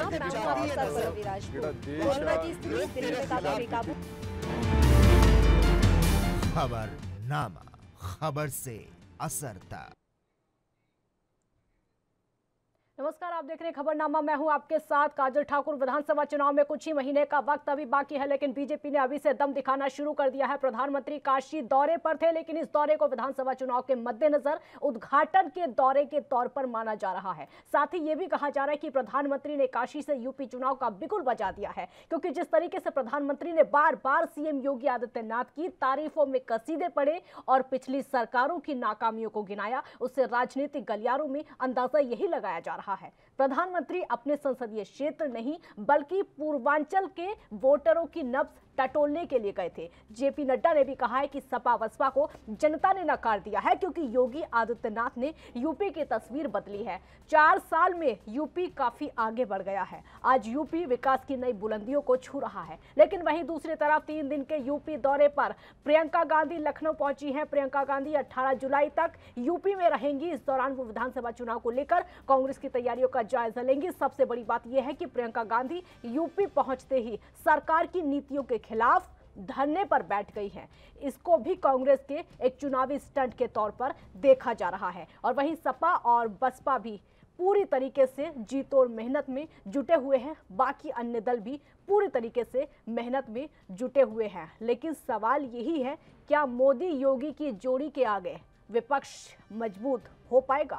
खबरनामा, खबर से असर तक। नमस्कार, आप देख रहे हैं खबरनामा। मैं हूं आपके साथ काजल ठाकुर। विधानसभा चुनाव में कुछ ही महीने का वक्त अभी बाकी है, लेकिन बीजेपी ने अभी से दम दिखाना शुरू कर दिया है। प्रधानमंत्री काशी दौरे पर थे, लेकिन इस दौरे को विधानसभा चुनाव के मद्देनजर उद्घाटन के दौरे के तौर पर माना जा रहा है। साथ ही यह भी कहा जा रहा है कि प्रधानमंत्री ने काशी से यूपी चुनाव का बिगुल बजा दिया है, क्योंकि जिस तरीके से प्रधानमंत्री ने बार बार सीएम योगी आदित्यनाथ की तारीफों में कसीदे पड़े और पिछली सरकारों की नाकामियों को गिनाया, उससे राजनीतिक गलियारों में अंदाजा यही लगाया जा रहा है। प्रधानमंत्री अपने संसदीय क्षेत्र नहीं बल्कि पूर्वांचल के वोटरों की नब्ज टटोलने के लिए गए थे। जेपी नड्डा ने भी कहा है कि सपा बसपा को जनता ने नकार दिया है, क्योंकि योगी आदित्यनाथ ने यूपी की तस्वीर बदली है। 4 साल में यूपी काफी आगे बढ़ गया है। आज यूपी विकास की नई बुलंदियों को छू रहा है। लेकिन वहीं दूसरी तरफ 3 दिन के यूपी दौरे पर प्रियंका गांधी लखनऊ पहुंची हैं। प्रियंका गांधी 18 जुलाई तक यूपी में रहेंगी। इस दौरान वो विधानसभा चुनाव को लेकर कांग्रेस की तैयारियों का जायजा लेंगी। सबसे बड़ी बात यह है कि प्रियंका गांधी यूपी पहुंचते ही सरकार की नीतियों के खिलाफ धरने पर बैठ गई हैं। इसको भी कांग्रेस के एक चुनावी स्टंट के तौर पर देखा जा रहा है। और वहीं सपा और बसपा भी पूरी तरीके से जीतोड़ मेहनत में जुटे हुए हैं। बाकी अन्य दल भी पूरी तरीके से मेहनत में जुटे हुए हैं। लेकिन सवाल यही है, क्या मोदी योगी की जोड़ी के आगे विपक्ष मजबूत हो पाएगा?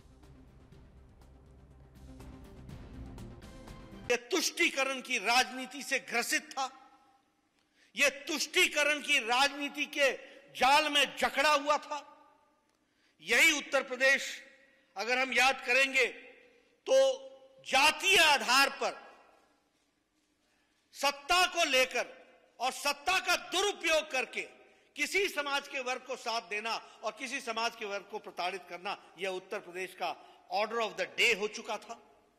ये तुष्टीकरण की राजनीति से ग्रसित था। ये तुष्टीकरण की राजनीति के जाल में जकड़ा हुआ था। यही उत्तर प्रदेश अगर हम याद करेंगे तो जातीय आधार पर सत्ता को लेकर और सत्ता का दुरुपयोग करके किसी समाज के वर्ग को साथ देना और किसी समाज के वर्ग को प्रताड़ित करना, यह उत्तर प्रदेश का ऑर्डर ऑफ द डे हो चुका था।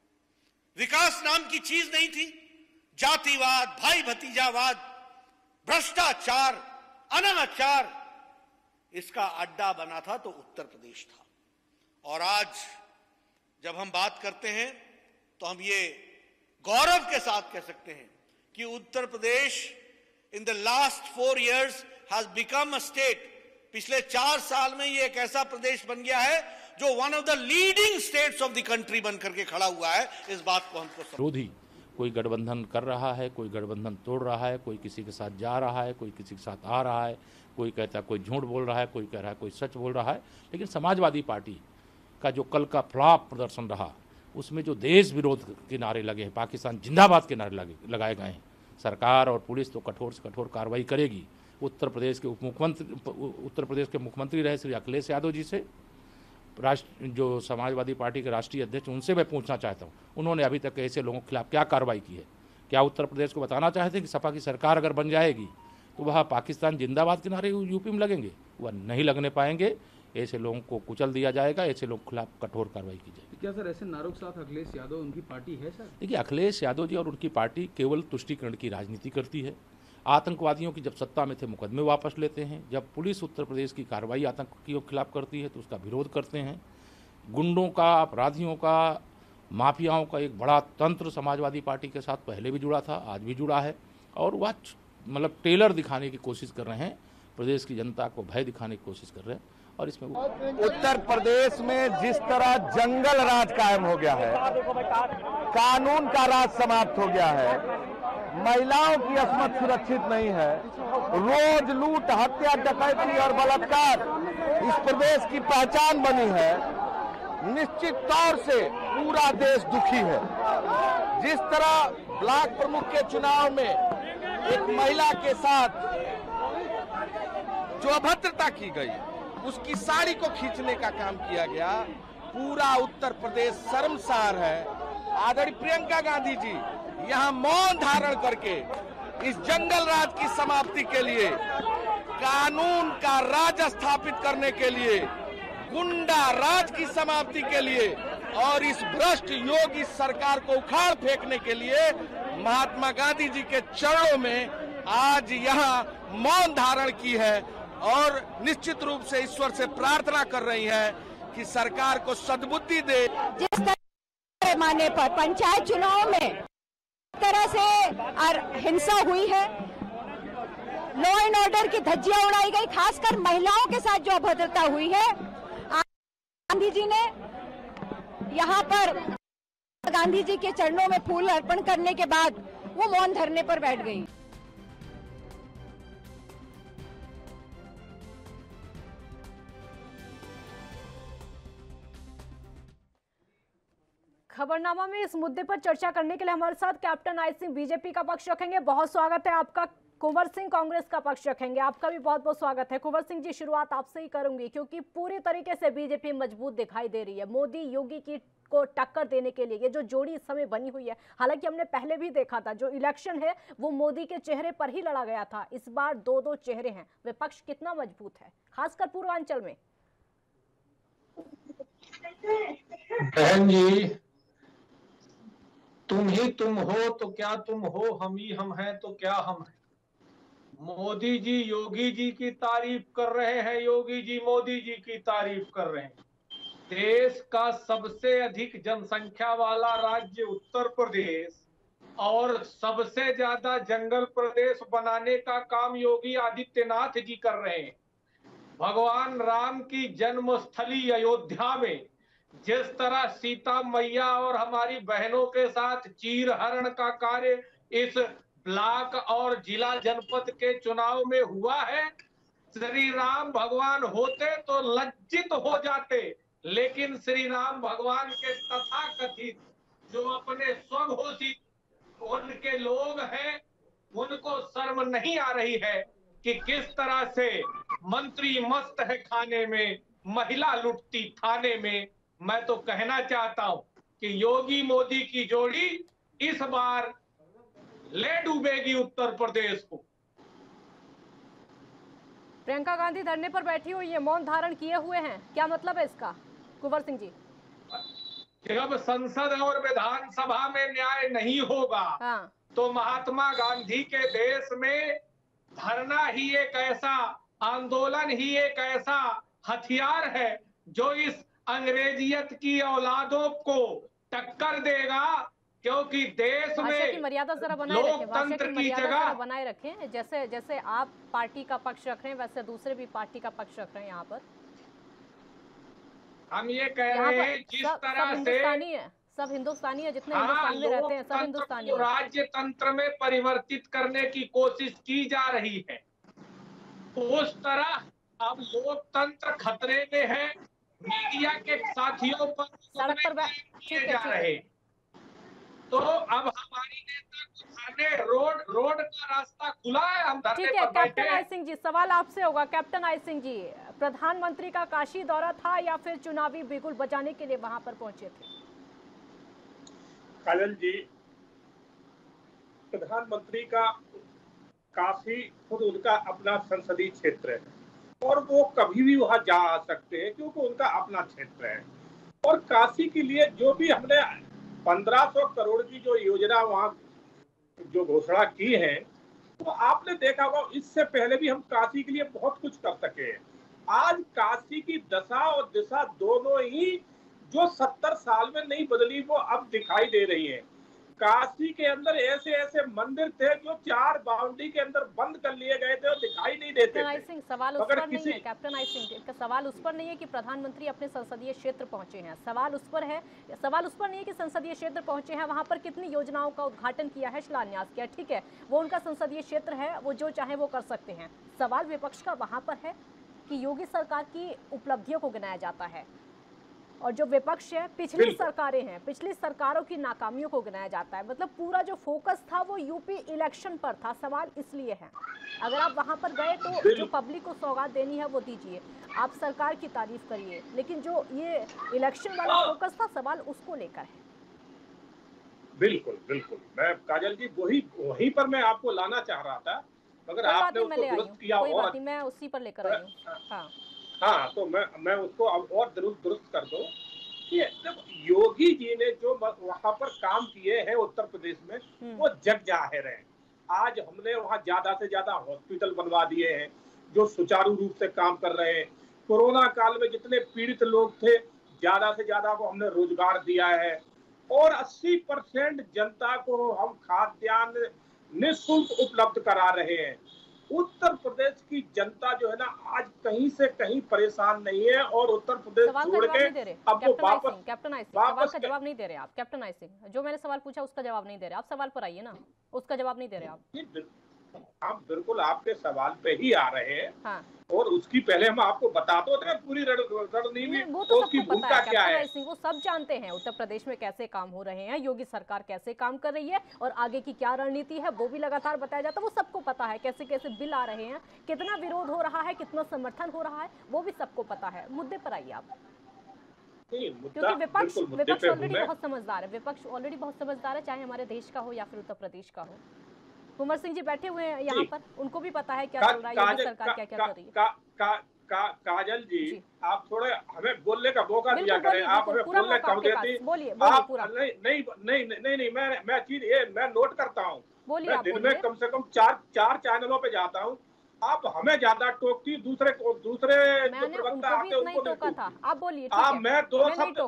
विकास नाम की चीज नहीं थी। जातिवाद, भाई भतीजावाद, भ्रष्टाचार, अनाचार, इसका अड्डा बना था तो उत्तर प्रदेश था। और आज जब हम बात करते हैं तो हम ये गौरव के साथ कह सकते हैं कि Uttar Pradesh in the last 4 years has become a state. पिछले 4 साल में ये एक ऐसा प्रदेश बन गया है जो one of the leading states of the country बनकर के खड़ा हुआ है। इस बात को हमको विरोधी कोई गठबंधन कर रहा है, कोई गठबंधन तोड़ रहा है, कोई किसी के साथ जा रहा है, कोई किसी के साथ आ रहा है, कोई कहता है कोई झूठ बोल रहा है, कोई कह रहा है कोई सच बोल रहा है। लेकिन समाजवादी पार्टी का जो कल का फ्लॉप प्रदर्शन रहा, उसमें जो देश विरोध के नारे लगे हैं, पाकिस्तान जिंदाबाद के नारे लगाए गए हैं, सरकार और पुलिस तो कठोर से कठोर कार्रवाई करेगी। उत्तर प्रदेश के मुख्यमंत्री रहे श्री अखिलेश यादव जी से जो समाजवादी पार्टी के राष्ट्रीय अध्यक्ष, उनसे मैं पूछना चाहता हूं, उन्होंने अभी तक ऐसे लोगों के खिलाफ क्या कार्रवाई की है? क्या उत्तर प्रदेश को बताना चाहते हैं कि सपा की सरकार अगर बन जाएगी तो वह पाकिस्तान जिंदाबाद के नारे यूपी में लगेंगे? वह नहीं लगने पाएंगे। ऐसे लोगों को कुचल दिया जाएगा, ऐसे लोगों के खिलाफ कठोर कार्रवाई की जाएगी। क्या सर ऐसे नारों के साथ अखिलेश यादव उनकी पार्टी है सर? देखिए, अखिलेश यादव जी और उनकी पार्टी केवल तुष्टीकरण की राजनीति करती है। आतंकवादियों की जब सत्ता में थे मुकदमे वापस लेते हैं, जब पुलिस उत्तर प्रदेश की कार्रवाई आतंकियों के खिलाफ करती है तो उसका विरोध करते हैं। गुंडों का, अपराधियों का, माफियाओं का एक बड़ा तंत्र समाजवादी पार्टी के साथ पहले भी जुड़ा था, आज भी जुड़ा है, और वह मतलब टेलर दिखाने की कोशिश कर रहे हैं, प्रदेश की जनता को भय दिखाने की कोशिश कर रहे हैं। और इसमें उत्तर प्रदेश में जिस तरह जंगल राज कायम हो गया है, कानून का राज समाप्त हो गया है, महिलाओं की अस्मत सुरक्षित नहीं है, रोज लूट, हत्या, डकैती और बलात्कार इस प्रदेश की पहचान बनी है, निश्चित तौर से पूरा देश दुखी है। जिस तरह ब्लॉक प्रमुख के चुनाव में एक महिला के साथ जो अभद्रता की गई, उसकी साड़ी को खींचने का काम किया गया, पूरा उत्तर प्रदेश शर्मसार है। आदरणीय प्रियंका गांधी जी यहां मौन धारण करके इस जंगल राज की समाप्ति के लिए, कानून का राज स्थापित करने के लिए, गुंडा राज की समाप्ति के लिए और इस भ्रष्ट योगी सरकार को उखाड़ फेंकने के लिए महात्मा गांधी जी के चरणों में आज यहां मौन धारण की है और निश्चित रूप से ईश्वर से प्रार्थना कर रही है कि सरकार को सद्बुद्धि दे। जिस तरह पैमाने पर पंचायत चुनाव में तरह से हिंसा हुई है, लॉ एंड ऑर्डर की धज्जियां उड़ाई गई, खासकर महिलाओं के साथ जो अभद्रता हुई है। गांधी जी ने यहाँ पर गांधी जी के चरणों में फूल अर्पण करने के बाद वो मौन धरने पर बैठ गई। खबरनामा में इस मुद्दे पर चर्चा करने के लिए हमारे साथ कैप्टन आई सिंह बीजेपी का पक्ष रखेंगे। बहुत स्वागत है आपका। कुंवर सिंह कांग्रेस का पक्ष रखेंगे। आपका भी बहुत बहुत स्वागत है। कुंवर सिंह जी, शुरुआत आपसे ही करूंगी क्योंकि पूरी तरीके से बीजेपी मजबूत दिखाई दे रही है मोदी योगी की को टक्कर देने के लिए। ये जो जोड़ी इस समय बनी हुई है, हालांकि हमने पहले भी देखा था जो इलेक्शन है वो मोदी के चेहरे पर ही लड़ा गया था, इस बार दो दो चेहरे हैं। विपक्ष कितना मजबूत है खासकर पूर्वांचल में? बहन जी, तुम ही तुम हो तो क्या तुम हो, हम ही हम हैं तो क्या हम हैं। मोदी जी योगी जी की तारीफ कर रहे हैं, योगी जी मोदी जी की तारीफ कर रहे हैं। देश का सबसे अधिक जनसंख्या वाला राज्य उत्तर प्रदेश और सबसे ज्यादा जंगल प्रदेश बनाने का काम योगी आदित्यनाथ जी कर रहे हैं। भगवान राम की जन्मस्थली अयोध्या में जिस तरह सीता मैया और हमारी बहनों के साथ चीर हरण का कार्य इस ब्लॉक और जिला जनपद के चुनाव में हुआ है, श्री राम भगवान होते तो लज्जित हो जाते, लेकिन श्री राम भगवान के तथाकथित जो अपने स्वघोषित उनके लोग हैं, उनको शर्म नहीं आ रही है कि किस तरह से मंत्री मस्त है खाने में, महिला लुटती थाने में। मैं तो कहना चाहता हूं कि योगी मोदी की जोड़ी इस बार ले डूबेगी उत्तर प्रदेश को। प्रियंका गांधी धरने पर बैठी हुई है, मौन धारण किए हुए हैं, क्या मतलब है इसका कुंवर सिंह जी? जब संसद और विधानसभा में न्याय नहीं होगा तो महात्मा गांधी के देश में धरना ही एक ऐसा आंदोलन ही एक ऐसा हथियार है जो इस अंग्रेजियत की औलादों को टक्कर देगा, क्योंकि देश में मर्यादा जरा बनाए रखें, लोकतंत्र की जगह बनाए रखें। जैसे जैसे आप पार्टी का पक्ष रख रहे हैं वैसे दूसरे भी पार्टी का पक्ष रख रहे हैं। यहाँ पर हम ये कह रहे हैं जिस तरह से सब हिंदुस्तानी है, जितने हिंदुस्तान में रहते हैं सब हिंदुस्तानी है। राज्य तंत्र में परिवर्तित करने की कोशिश की जा रही है, उस तरह अब लोकतंत्र खतरे में है। मीडिया के साथियों पर सड़क पर किए जा रहे, तो अब हमारी नेता को धरने रोड का रास्ता खुला है, हम धरने पर बैठे। कैप्टन आई सिंह जी, सवाल आपसे होगा। कैप्टन आई सिंह जी, प्रधानमंत्री का काशी दौरा था या फिर चुनावी बिगुल बजाने के लिए वहां पर पहुंचे थे? काजल जी, प्रधानमंत्री का काशी खुद उनका अपना संसदीय क्षेत्र है और वो कभी भी वहां जा आ सकते हैं क्योंकि उनका अपना क्षेत्र है। और काशी के लिए जो भी हमने 1500 करोड़ की जो योजना वहां जो घोषणा की है, तो आपने देखा होगा इससे पहले भी हम काशी के लिए बहुत कुछ कर सके हैं। आज काशी की दशा और दिशा दोनों ही जो 70 साल में नहीं बदली वो अब दिखाई दे रही है। काशी के अंदर ऐसे ऐसे मंदिर थे जो 4 बाउंड्री के अंदर बंद कर लिए गए थे और दिखाई नहीं देते थे। सवाल उस पर नहीं है कैप्टन आई सिंह, इसका सवाल उस पर नहीं है कि प्रधानमंत्री अपने संसदीय क्षेत्र पहुंचे हैं, सवाल उस पर नहीं है कि संसदीय क्षेत्र पहुंचे हैं, वहां पर कितनी योजनाओं का उद्घाटन किया है, शिलान्यास किया, ठीक है, वो उनका संसदीय क्षेत्र है, वो जो चाहे वो कर सकते हैं। सवाल विपक्ष का वहां पर है कि योगी सरकार की उपलब्धियों को गिनाया जाता है और जो विपक्ष है पिछली सरकारें हैं, पिछली सरकारों की नाकामियों को गिनाया जाता है। मतलब पूरा जो फोकस था वो यूपी इलेक्शन पर था। सवाल इसलिए है, अगर आप वहां पर गए तो जो पब्लिक को सौगात देनी है वो दीजिए, आप सरकार की तारीफ करिए, लेकिन जो ये इलेक्शन वाला फोकस था सवाल उसको लेकर है। बिल्कुल बिल्कुल, मैं काजल जी वही पर मैं आपको लाना चाह रहा था, मगर आपने उसको दुरुस्त किया और मैं उसी पर लेकर आई हूँ। हाँ, तो मैं उसको अब और दुरुस्त कर दूं कि जब योगी जी ने जो वहां पर काम किए हैं उत्तर प्रदेश में वो जग जाहिर है। आज हमने वहां ज्यादा से ज्यादा हॉस्पिटल बनवा दिए हैं जो सुचारू रूप से काम कर रहे हैं। कोरोना काल में जितने पीड़ित लोग थे ज्यादा से ज्यादा को हमने रोजगार दिया है और 80% जनता को हम खाद्यान्न निःशुल्क उपलब्ध करा रहे हैं। उत्तर प्रदेश की जनता जो है ना आज कहीं से कहीं परेशान नहीं है और उत्तर प्रदेश छोड़ के अब वो वापस सवाल का जवाब नहीं दे रहे आप। कैप्टन आई सिंह, जो मैंने सवाल पूछा उसका जवाब नहीं दे रहे आप। सवाल पर आइए ना, उसका जवाब नहीं दे रहे आप। आप बिल्कुल आपके सवाल पे ही आ रहे हैं। हाँ। और उसकी पहले हम आपको बता दो पूरी रणनीति उसकी भूमिका क्या है। वो सब जानते हैं उत्तर प्रदेश में कैसे काम हो रहे हैं, योगी सरकार कैसे काम कर रही है और आगे की क्या रणनीति है वो भी लगातार बताया जाता है। वो सबको पता है कैसे कैसे बिल आ रहे हैं, कितना विरोध हो रहा है, कितना समर्थन हो रहा है, वो भी सबको पता है। मुद्दे पर आइए आप, क्योंकि विपक्ष ऑलरेडी बहुत समझदार है। विपक्ष ऑलरेडी बहुत समझदार है, चाहे हमारे देश का हो या फिर उत्तर प्रदेश का हो। कुंवर सिंह जी बैठे हुए हैं यहाँ पर, उनको भी पता है क्या चल रहा है, योगी सरकार क्या क्या कर रही है। काजल जी आप थोड़े हमें बोलने का मौका दिया करें। आप हमें बोलने का आप नहीं मैं चीज ये मैं नोट करता हूँ। मैं दिन में कम से कम चार चैनलों पे जाता हूँ। आप हमें ज्यादा टोकती, दूसरे जो प्रवक्ता आते उनको टोका था। आप बोलिए। मैं दो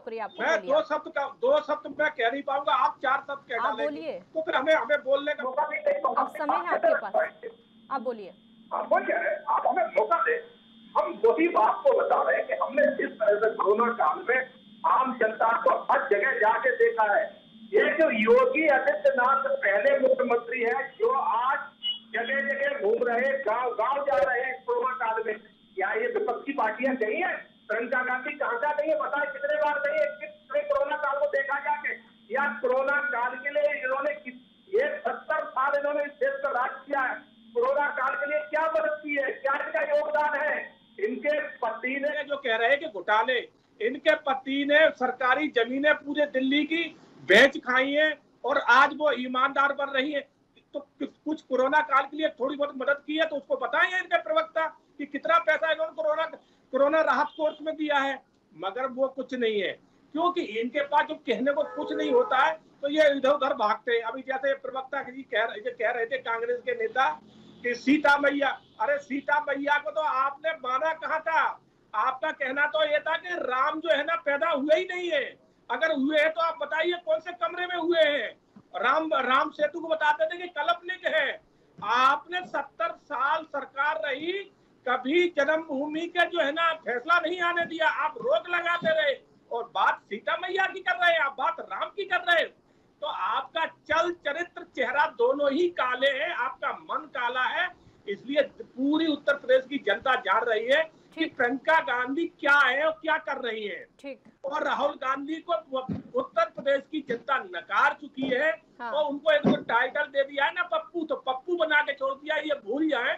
शब्द मैं कह नहीं पाऊंगा, आप 4 शब्द कह डालेंगे तो फिर हमें बोलने का मौका नहीं देंगे। अब समय है आपके पास, आप बोलिए। आप हमें मौका दें। हम वही बात को बता रहे हैं कि हमने जिस तरह से कोरोना काल में आम जनता को हर जगह जाके देखा है। ये जो योगी आदित्यनाथ पहले मुख्यमंत्री है जो आज जगह जगह घूम रहे, गांव जा रहे हैं कोरोना काल में, क्या ये विपक्षी पार्टियां गई है? प्रियंका गांधी कहाँ जा गई है? बताए कितने बार गई है? कितने कोरोना काल को देखा जाके, या कोरोना काल के लिए इन्होंने ये 70 साल इन्होंने इस देश का राज किया है, कोरोना काल के लिए क्या मदद की है, क्या इनका योगदान है? इनके पति ने जो कह रहे हैं कि घोटाले, इनके पति ने सरकारी जमीनें पूरे दिल्ली की बेच खाई है और आज वो ईमानदार बन रही है। तो कुछ कोरोना काल के लिए थोड़ी बहुत मदद की है तो उसको बताएंगे इनके प्रवक्ता कि कितना पैसा इन्होंने कोरोना राहत कोष में दिया है। मगर वो कुछ नहीं है, क्योंकि इनके पास जो कहने को कुछ नहीं होता है तो ये इधर उधर भागते हैं। अभी जैसे प्रवक्ता जी कह रहे थे कांग्रेस के नेता कि सीता मैया, अरे सीता मैया को तो आपने माना कहा था? आपका कहना तो ये था कि राम जो है ना पैदा हुए ही नहीं है। अगर हुए हैं तो आप बताइए कौन से कमरे में हुए हैं? राम सेतु को बताते थे कि काल्पनिक है। आपने 70 साल सरकार रही, कभी जन्मभूमि के जो है ना फैसला नहीं आने दिया, आप रोक लगाते रहे और बात सीता मैया की कर रहे हैं, आप बात राम की कर रहे हैं। तो आपका चल चरित्र चेहरा दोनों ही काले हैं, आपका मन काला है। इसलिए पूरी उत्तर प्रदेश की जनता जान रही है कि प्रियंका गांधी क्या है और क्या कर रही है। और राहुल गांधी को उत्तर प्रदेश की जनता नकार चुकी है। हाँ। और उनको एक तो टाइटल दे दिया है ना पप्पू, तो पप्पू बना के छोड़ दिया, ये भूल जाए।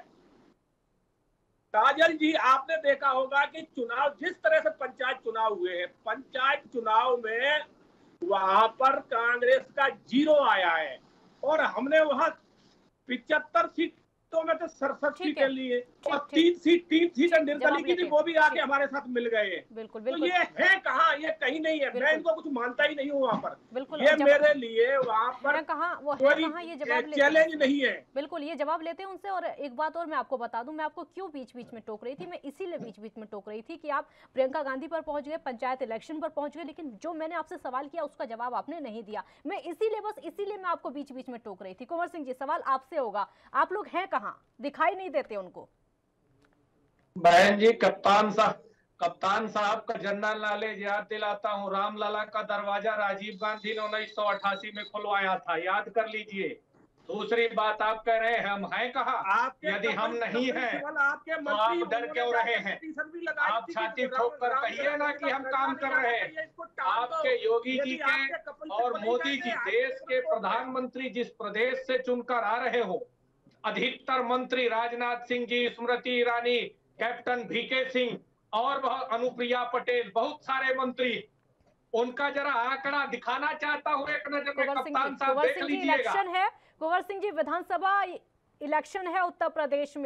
काजल जी आपने देखा होगा कि चुनाव जिस तरह से पंचायत चुनाव हुए हैं, पंचायत चुनाव में वहां पर कांग्रेस का 0 आया है और हमने वहां 75 सीटों में तो 67 सीटें ली है और 3 सीट निर्दलीय की थी, वो भी आके हमारे साथ मिल गए। बिल्कुल, तो ये है कहाँ? ये कहीं नहीं है। मैं इनको कुछ मानता ही नहीं हूँ वहाँ पर। ये मेरे लिए वहाँ पर कोई चैलेंज नहीं है। बिल्कुल, ये जवाब लेते हैं उनसे। और एक बात और मैं आपको बता दूं, मैं आपको क्यों बीच बीच में टोक रही थी। मैं इसीलिए बीच बीच में टोक रही थी कि आप प्रियंका गांधी पर पहुंच गए, पंचायत इलेक्शन पर पहुंच गए, लेकिन जो मैंने आपसे सवाल किया उसका जवाब आपने नहीं दिया। मैं इसीलिए मैं आपको बीच बीच में टोक रही थी। कुंवर सिंह जी, सवाल आपसे होगा, आप लोग हैं कहाँ? दिखाई नहीं देते उनको। बहन जी, कप्तान साहब का जनरल नॉलेज याद दिलाता हूँ। रामलला का दरवाजा राजीव गांधी ने 1988 में खुलवाया था, याद कर लीजिए। दूसरी बात, आप कह रहे हैं हम हैं कहाँ? यदि हम नहीं हैं तो आप डर क्यों रहे हैं? आप छाती ठोक कर कहिए ना कि हम काम कर रहे हैं। आपके योगी जी के और मोदी जी देश के प्रधानमंत्री जिस प्रदेश से चुनकर आ रहे हो, अधिकतर मंत्री राजनाथ सिंह जी, स्मृति ईरानी, कैप्टन वीके सिंह और अनुप्रिया पटेल, बहुत सारे मंत्री, उनका जरा आंकड़ा दिखाना चाहता हूँ एक नजर में। कप्तान साहब देख लीजिएगा। इलेक्शन है कुंवर सिंह जी, विधानसभा इलेक्शन है उत्तर प्रदेश में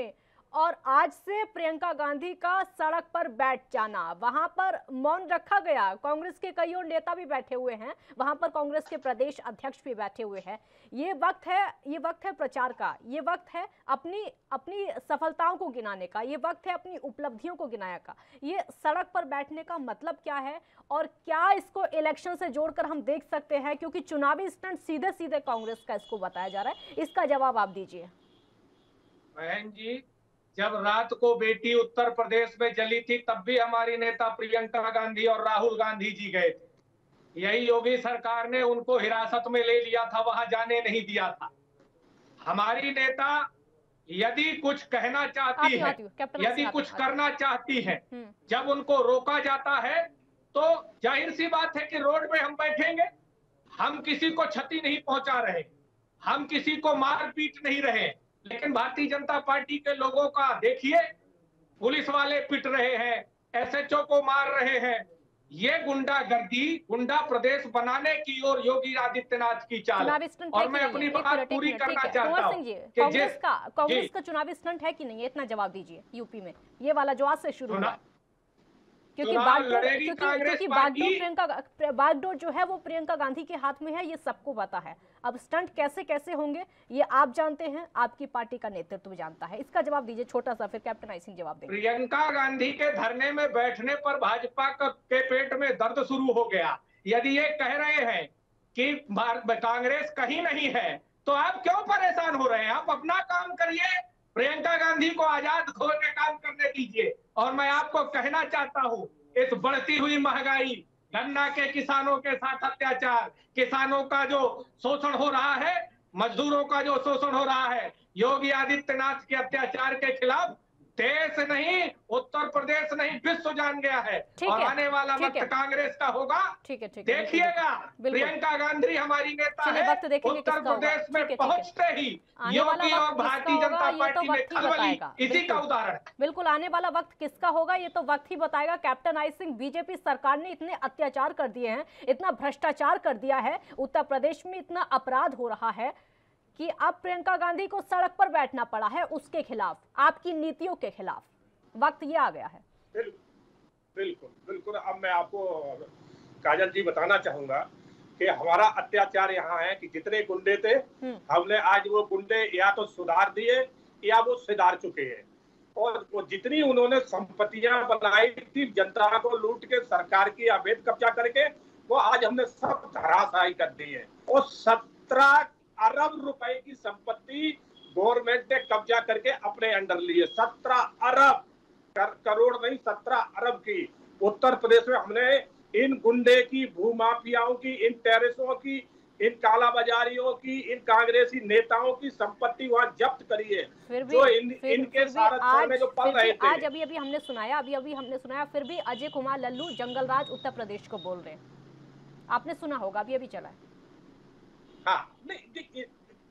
और आज से प्रियंका गांधी का सड़क पर बैठ जाना, वहां पर मौन रखा गया। कांग्रेस के कई और नेता भी बैठे हुए हैं, वहां पर कांग्रेस के प्रदेश अध्यक्ष भी बैठे हुए हैं। ये वक्त है प्रचार का, ये वक्त है अपनी सफलताओं को गिनाने का, ये वक्त है अपनी उपलब्धियों को गिनाने का। ये सड़क पर बैठने का मतलब क्या है और क्या इसको इलेक्शन से जोड़कर हम देख सकते हैं, क्योंकि चुनावी स्टंट सीधे सीधे कांग्रेस का इसको बताया जा रहा है। इसका जवाब आप दीजिए। बहन जी, जब रात को बेटी उत्तर प्रदेश में जली थी तब भी हमारी नेता प्रियंका गांधी और राहुल गांधी जी गए थे। यही योगी सरकार ने उनको हिरासत में ले लिया था, वहां जाने नहीं दिया था। हमारी नेता यदि कुछ कहना चाहती है, यदि कुछ करना चाहती है, जब उनको रोका जाता है तो जाहिर सी बात है कि रोड में हम बैठेंगे। हम किसी को क्षति नहीं पहुंचा रहे, हम किसी को मार पीट नहीं रहे, लेकिन भारतीय जनता पार्टी के लोगों का देखिए, पुलिस वाले पिट रहे हैं, एसएचओ को मार रहे हैं। ये गुंडागर्दी, गुंडा प्रदेश बनाने की ओर योगी आदित्यनाथ की चाल। और मैं अपनी बात पूरी करना चाहता हूं कि कांग्रेस का चुनावी स्टंट है कि नहीं, इतना जवाब दीजिए। यूपी में ये वाला जो आज से शुरू हुआ, क्योंकि बागडोर जो है वो प्रियंका गांधी के हाथ में है, ये सबको पता है। अब स्टंट कैसे कैसे होंगे ये आप जानते हैं, आपकी पार्टी का नेतृत्व जानता है। इसका जवाब दीजिए छोटा सा, फिर कैप्टन आई सिंह जवाब देंगे। प्रियंका गांधी के धरने में बैठने पर भाजपा के पेट में दर्द शुरू हो गया। यदि ये कह रहे हैं कि कांग्रेस कहीं नहीं है तो आप क्यों परेशान हो रहे हैं? आप अपना काम करिए, प्रियंका गांधी को आजाद खोल के काम करने दीजिए। और मैं आपको कहना चाहता हूं, इस बढ़ती हुई महंगाई, गन्ना के किसानों के साथ अत्याचार, किसानों का जो शोषण हो रहा है, मजदूरों का जो शोषण हो रहा है, योगी आदित्यनाथ के अत्याचार के खिलाफ देश नहीं, उत्तर प्रदेश नहीं, विश्व जान गया है। और आने वाला वक्त कांग्रेस का होगा। देखिएगा, प्रियंका गांधी हमारी नेता है, उत्तर प्रदेश में पहुंचते ही योगी और भारतीय जनता पार्टी में खलबली, इसी का उदाहरण। बिल्कुल, आने वाला वक्त किसका होगा ये तो वक्त ही बताएगा। कैप्टन आई सिंह, बीजेपी सरकार ने इतने अत्याचार कर दिए हैं, इतना भ्रष्टाचार कर दिया है, उत्तर प्रदेश में इतना अपराध हो रहा है कि अब प्रियंका गांधी को सड़क पर बैठना पड़ा है उसके खिलाफ, आपकी नीतियों के खिलाफ। वक्त ये आ गया है। बिल्कुल बिल्कुल। अब मैं आपको काजल जी बताना चाहूंगा कि हमारा अत्याचार यहाँ है कि जितने गुंडे थे, हमने आज वो गुंडे या तो सुधार दिए या वो सुधार चुके हैं। और वो जितनी उन्होंने संपत्तियां बनाई थी जनता को लूट के, सरकार की अवैध कब्जा करके, वो आज हमने सब धराशायी कर दी है। और 17 अरब रुपए की संपत्ति गवर्नमेंट ने कब्जा करके अपने अंडर ली है। 17 अरब करोड़ नहीं, 17 अरब की। उत्तर प्रदेश में हमने इन गुंडे की, भूमाफियाओं की, इन टेररिस्टों की, इन कालाबाजारियों की, इन कांग्रेसी नेताओं की संपत्ति वहां जब्त करी है। जो इनके साथ जो पल रहे थे। आज अभी हमने सुनाया, फिर भी अजय कुमार लल्लू जंगलराज उत्तर प्रदेश को बोल रहे हैं। आपने सुना होगा, अभी चला है। हाँ, नहीं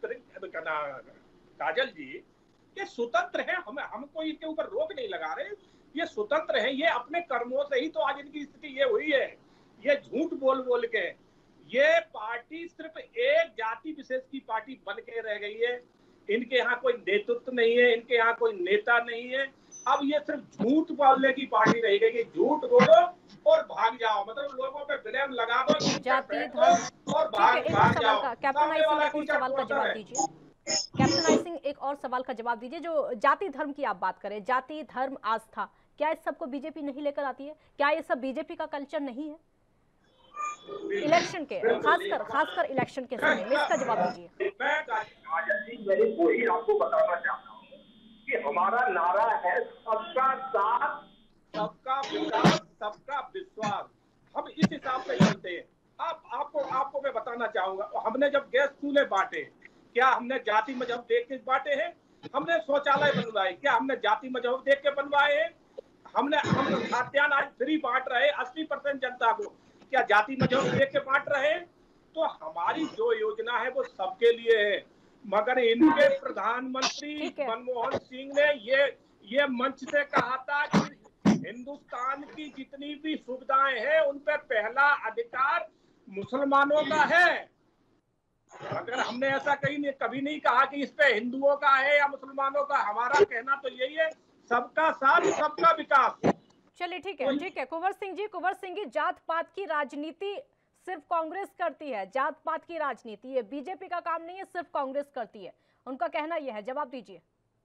काजल जी, ये स्वतंत्र है, हम कोई इनके ऊपर रोक नहीं लगा रहे। ये स्वतंत्र है, ये अपने कर्मों से ही तो आज इनकी स्थिति ये हुई है। ये झूठ बोल बोल के ये पार्टी सिर्फ एक जाति विशेष की पार्टी बन के रह गई है। इनके यहाँ कोई नेतृत्व नहीं है, इनके यहाँ कोई नेता नहीं है। अब ये सिर्फ झूठ बोलने की पार्टी रह गई कि झूठ बोलो और भाग जाओ, मतलब लोगों पे ब्लेम लगा दो और भाग जाओ। कैप्टन आई सिंह, एक और सवाल का जवाब दीजिए। कैप्टन आई सिंह, एक और सवाल का जवाब दीजिए। जो जाति धर्म की आप बात करें, जाति धर्म आस्था, क्या इस सबको बीजेपी नहीं लेकर आती है? क्या ये सब बीजेपी का कल्चर नहीं है? इलेक्शन के खासकर इलेक्शन के समय में इसका जवाब दीजिए। मैं वही आपको बताना चाहता हूँ कि हमारा नारा है सबका साथ, सबका विकास, सबका विश्वास। हम इस हिसाब से चलते हैं। आपको मैं बताना चाहूंगा, हमने जब गैस चूल्हे बांटे, क्या हमने जाति मजहब देख के बांटे हैं? हमने शौचालय बनवाए, क्या हमने जाति मजहब देख के बनवाए हैं? हम खाद्यान्न आज फ्री बांट रहे 80% जनता को, क्या जाति मजहब देख के बांट रहे हैं? तो हमारी जो योजना है वो सबके लिए है। मगर इनके प्रधानमंत्री मनमोहन सिंह ने ये मंच से कहा था कि हिंदुस्तान की जितनी भी सुविधाएं हैं उन पर पहला अधिकार मुसलमानों का है। अगर हमने ऐसा कभी नहीं कहा कि इस पे हिंदुओं का है या मुसलमानों का, हमारा कहना तो यही है, सबका साथ सबका विकास। चलिए ठीक है कुंवर सिंह जी, जात पात की राजनीति सिर्फ कांग्रेस करती है, जात पात की राजनीति ये बीजेपी का काम नहीं है, सिर्फ कांग्रेस करती है, उनका कहना यह है, जवाब दीजिए।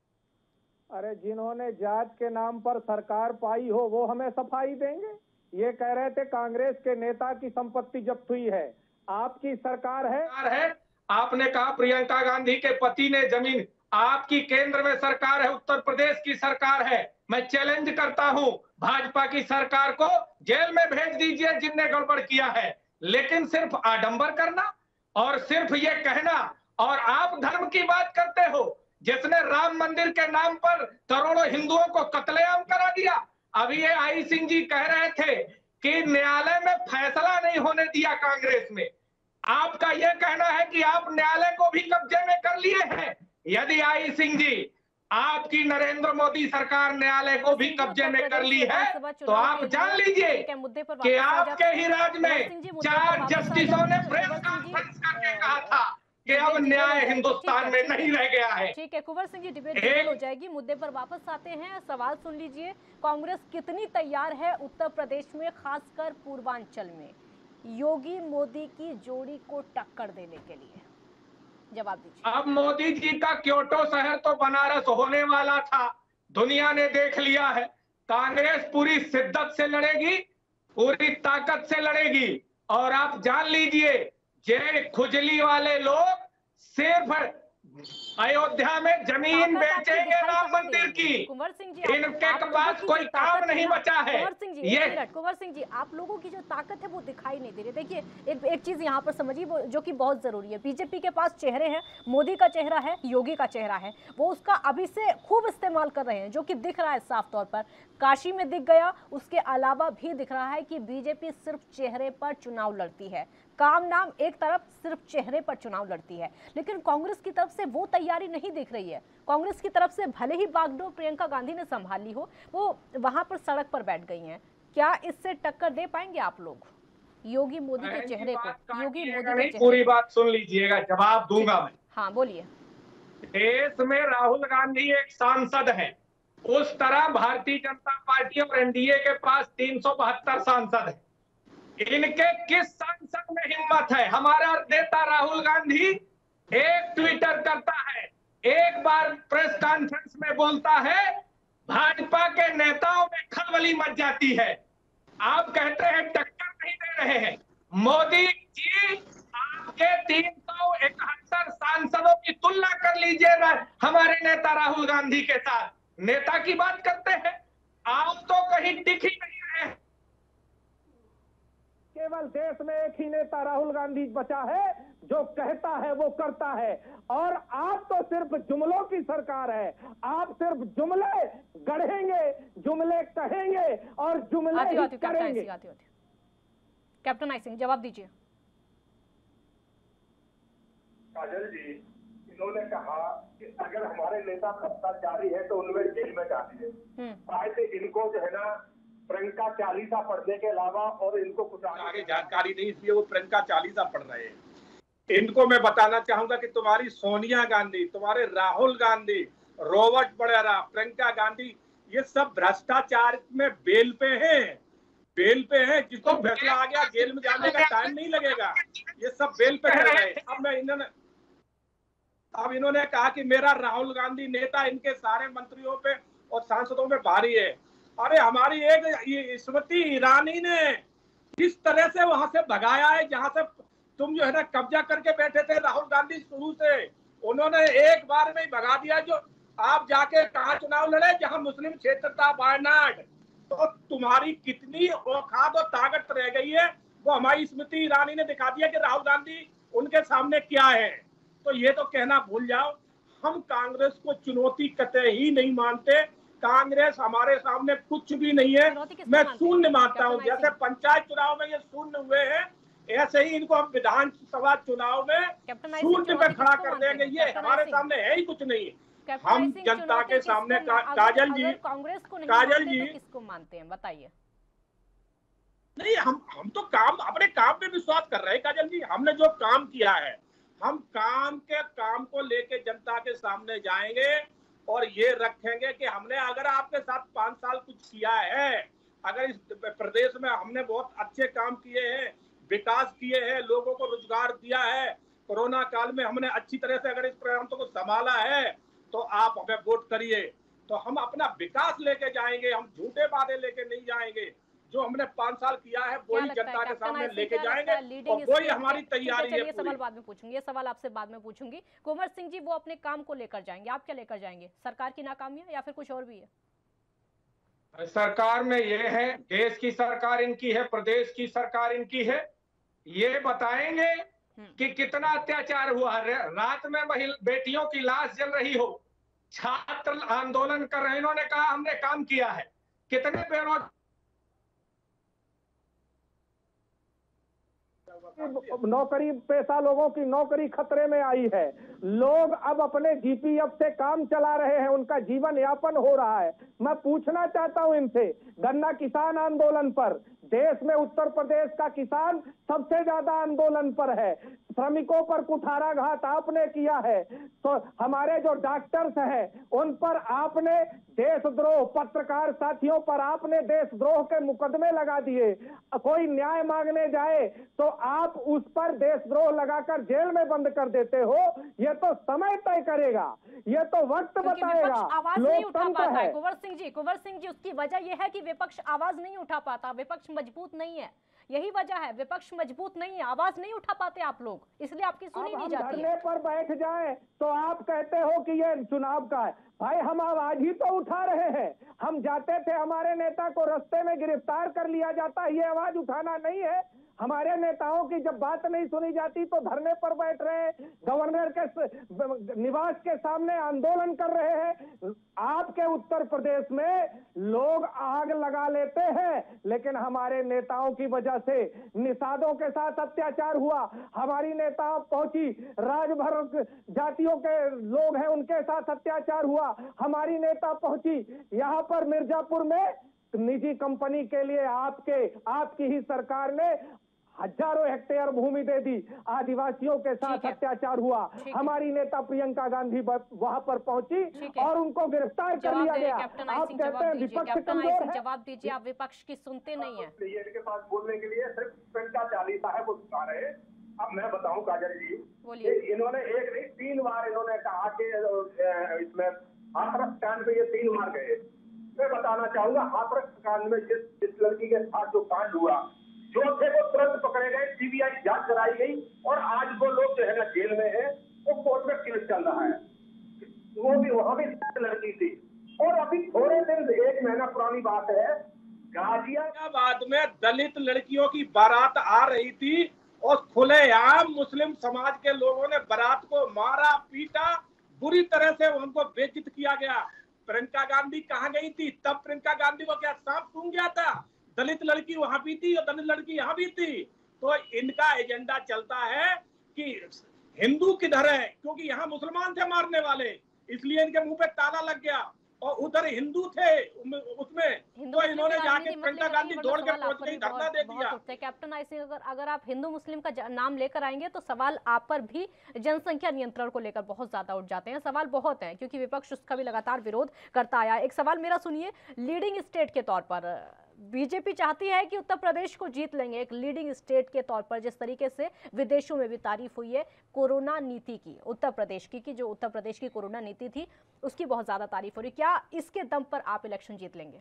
अरे जिन्होंने जात के नाम पर सरकार पाई हो वो हमें सफाई देंगे। ये कह रहे थे कांग्रेस के नेता की संपत्ति जब्त हुई है, आपकी सरकार है। आपने कहा प्रियंका गांधी के पति ने जमीन, आपकी केंद्र में सरकार है, उत्तर प्रदेश की सरकार है। मैं चैलेंज करता हूं भाजपा की सरकार को, जेल में भेज दीजिए जिनने गड़बड़ किया है। लेकिन सिर्फ आडंबर करना और सिर्फ ये कहना, और आप धर्म की बात करते हो, जिसने राम मंदिर के नाम पर करोड़ों हिंदुओं को कत्लेआम करा दिया। अभी ये आई सिंह जी कह रहे थे कि न्यायालय में फैसला नहीं होने दिया कांग्रेस में। आपका यह कहना है कि आप न्यायालय को भी कब्जे में कर लिए हैं। यदि आई सिंह जी आपकी नरेंद्र मोदी सरकार न्यायालय को भी कब्जे में कर ली है, तो आप जान लीजिए कि आपके ही राज्य में 4 जस्टिसों ने प्रेस कॉन्फ्रेंस करके कहा था कि अब न्याय हिंदुस्तान में नहीं रह गया है। ठीक है कुंवर सिंह जी, डिबेट हो जाएगी, मुद्दे पर वापस आते हैं। सवाल सुन लीजिए, कांग्रेस कितनी तैयार है उत्तर प्रदेश में, खासकर पूर्वांचल में योगी मोदी की जोड़ी को टक्कर देने के लिए? जवाब दीजिए। अब मोदी जी का क्योटो शहर तो बनारस होने वाला था, दुनिया ने देख लिया है। कांग्रेस पूरी शिद्दत से लड़ेगी, पूरी ताकत से लड़ेगी, और आप जान लीजिए जे खुजली वाले लोग सिर्फ अयोध्या में जमीन बेचेंगे राम मंदिर की, इनके पास कोई काम नहीं बचा है। कुंवर सिंह जी, आप लोगों की जो ताकत है वो दिखाई नहीं दे रही। देखिए एक चीज यहाँ पर समझिए जो कि बहुत जरूरी है, बीजेपी के पास चेहरे हैं, मोदी का चेहरा है, योगी का चेहरा है, वो उसका अभी से खूब इस्तेमाल कर रहे हैं, जो कि दिख रहा है साफ तौर पर। काशी में दिख गया, उसके अलावा भी दिख रहा है कि बीजेपी सिर्फ चेहरे पर चुनाव लड़ती है, काम नाम एक तरफ, सिर्फ चेहरे पर चुनाव लड़ती है। लेकिन कांग्रेस की तरफ से वो तैयारी नहीं दिख रही है। कांग्रेस की तरफ से भले ही बागडोर प्रियंका गांधी ने संभाल ली हो, वो वहां पर सड़क पर बैठ गई हैं। क्या इससे टक्कर दे पाएंगे आप लोग योगी मोदी के चेहरे को? योगी मोदी के पूरी बात सुन लीजिएगा, जवाब दूंगा मैं। हाँ बोलिए। देश में राहुल गांधी एक सांसद है, उस तरह भारतीय जनता पार्टी और एनडीए के पास 372 सांसद है। इनके किस सांसद में हिम्मत है? हमारा नेता राहुल गांधी एक ट्विटर करता है, एक बार प्रेस कॉन्फ्रेंस में बोलता है, भाजपा के नेताओं में खलबली मच जाती है। आप कहते हैं टक्कर नहीं दे रहे हैं। मोदी जी आपके 371 सांसदों की तुलना कर लीजिए हमारे नेता राहुल गांधी के साथ। नेता की बात करते हैं, आप तो कहीं टिक ही नहीं रहे हैं। केवल देश में एक ही नेता राहुल गांधी बचा है जो कहता है वो करता है, और आप तो सिर्फ जुमलों की सरकार है। आप सिर्फ जुमले गढ़ेंगे, जुमले कहेंगे और जुमले ही करेंगे। कैप्टन आई सिंह, जवाब दीजिए। काजल जी, इन्होंने कहा कि अगर हमारे नेता भ्रष्टाचारी है तो उनमें जेल में डालिए। शायद इनको जो है ना प्रियंका चालीसा पढ़ने के अलावा और इनको कुछ आगे जानकारी नहीं, इसलिए वो प्रियंका चालीसा पढ़ रहे हैं। इनको मैं बताना चाहूंगा कि तुम्हारी सोनिया गांधी, तुम्हारे राहुल गांधी, रॉबर्ट वड्रा, प्रियंका गांधी, ये सब भ्रष्टाचार में बेल पे हैं, जिसको फैसला आ गया जेल में जाने का टाइम नहीं लगेगा, ये सब बेल पे चल रहे। अब इन्होंने कहा कि मेरा राहुल गांधी नेता इनके सारे मंत्रियों पे और सांसदों पे भारी है। अरे हमारी एक स्मृति ईरानी ने किस तरह से वहां से भगाया है, जहां से तुम जो है ना कब्जा करके बैठे थे राहुल गांधी शुरू से, उन्होंने एक बार में ही भगा दिया। जो आप जाके कहा चुनाव लड़े जहां मुस्लिम क्षेत्र था, वायनाड, तो तुम्हारी कितनी औकात और ताकत रह गई है वो हमारी स्मृति ईरानी ने दिखा दिया कि राहुल गांधी उनके सामने क्या है। तो ये तो कहना भूल जाओ, हम कांग्रेस को चुनौती कतई ही नहीं मानते। कांग्रेस हमारे सामने कुछ भी नहीं है, मैं शून्य मानता हूँ। जैसे पंचायत चुनाव में ये शून्य हुए हैं, ऐसे ही इनको हम विधानसभा चुनाव में शून्य पे खड़ा कर देंगे। ये हमारे सामने है ही कुछ नहीं। हम जनता के सामने काजल जी, काजल जी किसको मानते हैं बताइए? नहीं, हम तो काम, अपने काम पे विश्वास कर रहे हैं काजल जी। हमने जो काम किया है, हम काम को लेके जनता के सामने जाएंगे और ये रखेंगे कि हमने अगर आपके साथ 5 साल कुछ किया है, अगर इस प्रदेश में हमने बहुत अच्छे काम किए हैं, विकास किए हैं, लोगों को रोजगार दिया है, कोरोना काल में हमने अच्छी तरह से अगर इस प्रांतों को संभाला है, तो आप हमें वोट करिए। तो हम अपना विकास लेके जाएंगे, हम झूठे वादे लेके नहीं जाएंगे। जो हमने 5 साल किया है वही जनता के सामने लेके जाएंगे और वही हमारी तैयारी है। ये सवाल बाद में पूछूंगी, ये सवाल आपसे बाद में पूछूंगी। कुंवर सिंह जी, वो अपने काम को लेकर जाएंगे, आप क्या लेकर जाएंगे? सरकार की नाकामियां या फिर कुछ और भी है? सरकार में ये है, देश की सरकार इनकी है, प्रदेश की सरकार इनकी है। ये बताएंगे कि कितना अत्याचार हुआ, रात में बेटियों की लाश जल रही हो, छात्र आंदोलन कर रहे हैं, इन्होंने कहा हमने काम किया है। कितने बेरोजगार नौकरी पेशा लोगों की नौकरी खतरे में आई है। लोग अब अपने जीपीएफ से काम चला रहे हैं, उनका जीवन यापन हो रहा है। मैं पूछना चाहता हूं इनसे, गन्ना किसान आंदोलन पर देश में उत्तर प्रदेश का किसान सबसे ज्यादा आंदोलन पर है। श्रमिकों पर कुठाराघात आपने किया है, तो हमारे जो डॉक्टर्स हैं उन पर आपने देशद्रोह, पत्रकार साथियों पर आपने देशद्रोह के मुकदमे लगा दिए। कोई न्याय मांगने जाए तो आप उस पर देशद्रोह लगाकर जेल में बंद कर देते हो। ये तो समय तय करेगा, ये तो वक्त बताएगा। आवाज नहीं उठा पाता है कुंवर सिंह जी, उसकी वजह यह है कि विपक्ष आवाज नहीं उठा पाता, विपक्ष मजबूत नहीं है, यही वजह है। विपक्ष मजबूत नहीं है, आवाज नहीं उठा पाते आप लोग, इसलिए आपकी सुनी नहीं जाती है। धरने पर बैठ जाए तो आप कहते हो कि ये चुनाव का है। भाई हम आवाज ही तो उठा रहे हैं। हम जाते थे, हमारे नेता को रास्ते में गिरफ्तार कर लिया जाता, ये आवाज उठाना नहीं है। हमारे नेताओं की जब बात नहीं सुनी जाती तो धरने पर बैठ रहे हैं, गवर्नर के निवास के सामने आंदोलन कर रहे हैं। आपके उत्तर प्रदेश में लोग आग लगा लेते हैं, लेकिन हमारे नेताओं की वजह से निषादों के साथ अत्याचार हुआ। हमारी नेता पहुंची, राजभर जातियों के लोग हैं उनके साथ अत्याचार हुआ। हमारी नेता पहुंची यहाँ पर मिर्जापुर में निजी कंपनी के लिए आपकी ही सरकार ने हजारों हेक्टेयर भूमि दे दी, आदिवासियों के साथ अत्याचार हुआ। हमारी नेता प्रियंका गांधी वहां पर पहुंची और उनको गिरफ्तार कर लिया गया। आप कहते हैं विपक्ष कमजोर है। जवाब दीजिए, आप विपक्ष की सुनते नहीं है। इनके पास बोलने के लिए सिर्फ प्रियंका चालीसा है, वो सुना रहे। अब मैं बताऊं काजल जी, इन्होंने एक नहीं 3 बार इन्होंने कहा कि इसमें हाथरस कांड में ये 3 बार गए। मैं बताना चाहूंगा, हाथरस कांड में जिस लड़की के साथ जो कांड हुआ, जो थे वो तुरंत पकड़े गए, सीबीआई जांच कराई गई और आज वो लोग जो है ना जेल में है, वो कोर्ट में केस चल रहा है। वो भी वहां भी लड़की थी। और अभी थोड़े दिन, 1 महीना पुरानी बात है, गाजियाबाद में दलित लड़कियों की बारात आ रही थी और खुलेआम मुस्लिम समाज के लोगों ने बारात को मारा, पीटा, बुरी तरह से उनको बेइज्जत किया गया। प्रियंका गांधी कहाँ गई थी? तब प्रियंका गांधी को क्या सांप सूंघ गया था? दलित लड़की वहां भी थी और दलित लड़की यहाँ भी थी। तो इनका एजेंडा चलता है कि हिंदू किधर है, क्योंकि यहाँ मुसलमान थे मारने वाले, इसलिए इनके मुंह पे ताला लग गया। और उधर हिंदू थे उसमें, तो इन्होंने जाके प्रियंका गांधी दौड़ के पहुंच गई, धरना दे दिया। कैप्टन आई सिंह, अगर आप हिंदू मुस्लिम का नाम लेकर आएंगे तो सवाल आप पर भी जनसंख्या नियंत्रण को लेकर बहुत ज्यादा उठ जाते हैं। सवाल बहुत हैं क्योंकि विपक्ष उसका भी लगातार विरोध करता आया। एक सवाल मेरा सुनिए, लीडिंग स्टेट के तौर पर बीजेपी चाहती है कि उत्तर प्रदेश को जीत लेंगे। एक लीडिंग स्टेट के तौर पर जिस तरीके से विदेशों में भी तारीफ हुई है कोरोना नीति की, उत्तर प्रदेश की, कि जो उत्तर प्रदेश की कोरोना नीति थी उसकी बहुत ज्यादा तारीफ हो रही, क्या इसके दम पर आप इलेक्शन जीत लेंगे?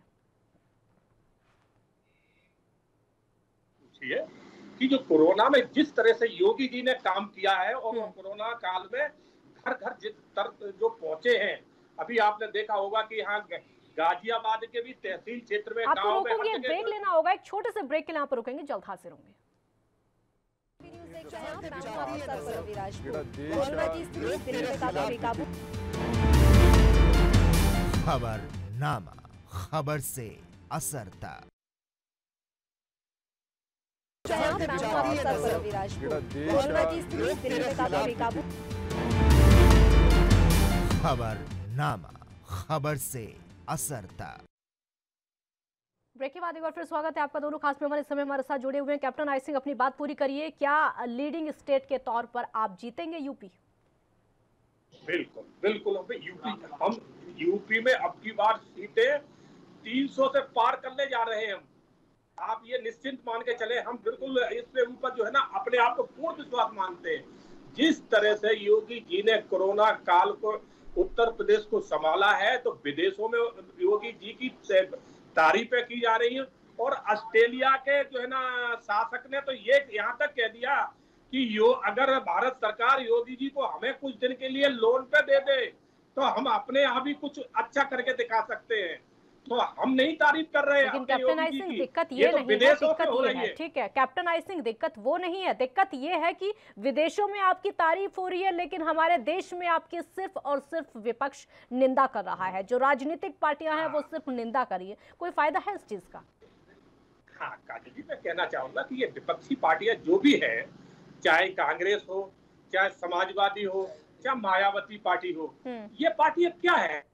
कि जो कोरोना में जिस तरह से योगी जी ने काम किया है और कोरोना काल में घर घर जो पहुंचे हैं, अभी आपने देखा होगा कि यहाँ गाजियाबाद के भी तहसील क्षेत्र में, गांव में ब्रेक लेना होगा, एक छोटे से ब्रेक के लिए आप रुकेंगे, जल्द हाजिर होंगे। खबरनामा, खबर से असर तक। खबरनामा, खबर से असर तक। ब्रेक के बाद एक बार फिर स्वागत है आपका दोनों खास मेहमान इस समय हमारे साथ जुड़े हुए हैं। कैप्टन आई सिंह, अपनी बात पूरी करिए। क्या लीडिंग स्टेट के तौर पर आप जीतेंगे यूपी? बिल्कुल बिल्कुल। हम यूपी में अब की बार सीटें 300 से पार करने जा रहे हैं। आप ये निश्चिंत मान के चले, हम बिल्कुल इसके ऊपर जो है ना अपने आप को पूर्ण विश्वास मानते हैं। जिस तरह से योगी जी ने कोरोना काल को उत्तर प्रदेश को संभाला है, तो विदेशों में योगी जी की तारीफें की जा रही हैं। और ऑस्ट्रेलिया के जो है ना शासक ने तो ये यहाँ तक कह दिया कि अगर भारत सरकार योगी जी को हमें कुछ दिन के लिए लोन पे दे दे तो हम अपने यहाँ भी कुछ अच्छा करके दिखा सकते हैं। तो हम नहीं तारीफ कर रहे हैं। लेकिन कैप्टन आई सिंह, दिक्कत ये नहीं है, दिक्कत ये है, ठीक है कैप्टन आई सिंह, दिक्कत वो नहीं है, दिक्कत ये है कि विदेशों में आपकी तारीफ हो रही है लेकिन हमारे देश में आपकी सिर्फ और सिर्फ विपक्ष निंदा कर रहा है। जो राजनीतिक पार्टियां हैं वो सिर्फ निंदा कर रही है। कोई फायदा है इस चीज का? हाँ काजल जी, मैं कहना चाहूंगा कि ये विपक्षी पार्टियां जो भी है, चाहे कांग्रेस हो, चाहे समाजवादी हो, चाहे मायावती पार्टी हो, ये पार्टियां क्या है?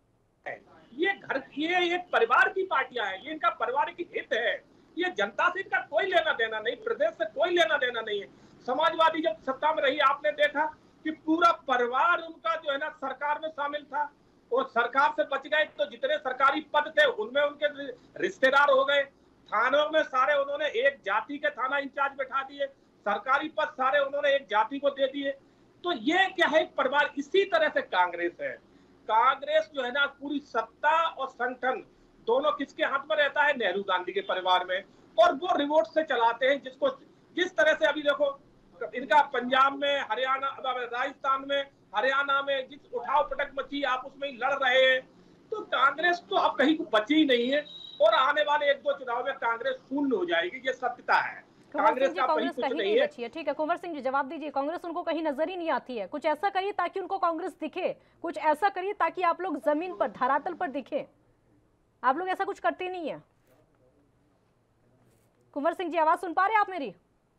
ये एक परिवार की पार्टियां हैं। ये इनका पारिवारिक हित है। ये जनता से इनका कोई लेना देना नहीं, प्रदेश से कोई लेना देना नहीं है। समाजवादी जब सत्ता में रही, आपने देखा कि पूरा परिवार उनका जो है ना सरकार में शामिल था और सरकार से बच गए तो जितने सरकारी पद थे उनमें उनके रिश्तेदार हो गए। थानों में सारे उन्होंने एक जाति के थाना इंचार्ज बैठा दिए, सरकारी पद सारे उन्होंने एक जाति को दे दिए। तो ये क्या है, परिवार। इसी तरह से कांग्रेस है। कांग्रेस जो है ना पूरी सत्ता और संगठन दोनों किसके हाथ में रहता है? नेहरू गांधी के परिवार में। और वो रिमोट से चलाते हैं, जिसको जिस तरह से अभी देखो इनका पंजाब में, हरियाणा, राजस्थान में, हरियाणा में जिस उठाव पटक मची, आप उसमें ही लड़ रहे हैं। तो कांग्रेस तो अब कहीं बची ही नहीं है और आने वाले 1-2 चुनाव में कांग्रेस शून्य हो जाएगी। ये सत्यता है। कांग्रेस कहीं नहीं बची है। ठीक है कुंवर सिंह जी, जवाब दीजिए। कांग्रेस उनको कहीं नजर ही नहीं आती है। कुछ ऐसा करिए ताकि उनको कांग्रेस दिखे, कुछ ऐसा करिए ताकि आप लोग जमीन पर, धरातल पर दिखे। आप लोग ऐसा कुछ करते नहीं है। कुंवर सिंह जी, आवाज सुन पा रहे हैं आप मेरी?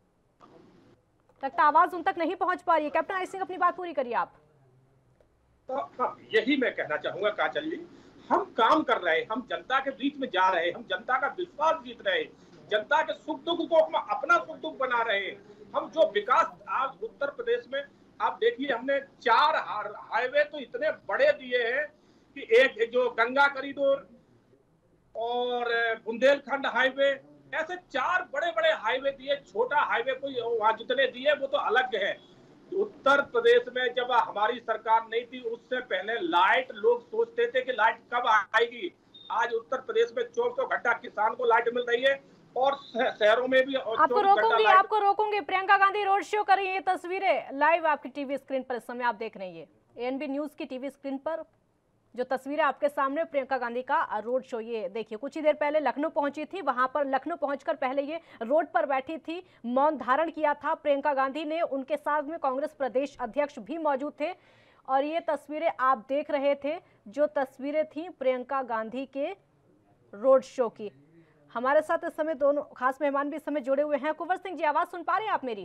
लगता आवाज उन तक नहीं पहुंच पा रही है। कैप्टन आई सिंह, अपनी बात पूरी करिए आप। तो हाँ, यही मैं कहना चाहूंगा काजल जी, हम काम कर रहे हैं, हम जनता के बीच में जा रहे हैं, हम जनता का विश्वास जीत रहे हैं, जनता के सुख दुख को हम अपना सुख दुख बना रहे हैं। हम जो विकास आज उत्तर प्रदेश में आप देखिए, हमने 4 हाईवे तो इतने बड़े दिए हैं कि एक जो गंगा कॉरिडोर और बुंदेलखंड हाईवे, ऐसे 4 बड़े बड़े हाईवे दिए। छोटा हाईवे कोई वहां जितने दिए वो तो अलग है। उत्तर प्रदेश में जब हमारी सरकार नहीं थी, उससे पहले लाइट, लोग सोचते थे कि लाइट कब आएगी। आज उत्तर प्रदेश में 24 घंटा किसान को लाइट मिल रही है और शहरों में भी। आपको रोकूंगी। प्रियंका गांधी रोड शो कर रही है। ये तस्वीरें लाइव आपकी टीवी स्क्रीन पर इस समय आप देख रहे हैं। ये एएनबी न्यूज की टीवी स्क्रीन पर जो तस्वीरें आपके सामने, प्रियंका गांधी का रोड शो, ये देखिए। कुछ ही देर पहले लखनऊ पहुंची थी। वहां पर लखनऊ पहुंचकर पहले ये रोड पर बैठी थी, मौन धारण किया था प्रियंका गांधी ने। उनके साथ में कांग्रेस प्रदेश अध्यक्ष भी मौजूद थे और ये तस्वीरें आप देख रहे थे, जो तस्वीरें थी प्रियंका गांधी के रोड शो की। हमारे साथ इस समय दोनों खास मेहमान भी इस समय जुड़े हुए हैं। कुंवर सिंह जी, आवाज सुन पा रहे हैं आप मेरी?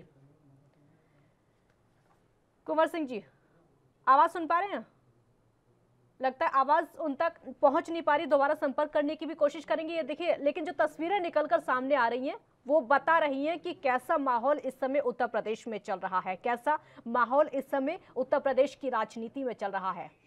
कुंवर सिंह जी, आवाज सुन पा रहे हैं? लगता है आवाज उन तक पहुंच नहीं पा रही। दोबारा संपर्क करने की भी कोशिश करेंगे। ये देखिए, लेकिन जो तस्वीरें निकलकर सामने आ रही हैं वो बता रही हैं कि कैसा माहौल इस समय उत्तर प्रदेश में चल रहा है, कैसा माहौल इस समय उत्तर प्रदेश की राजनीति में चल रहा है।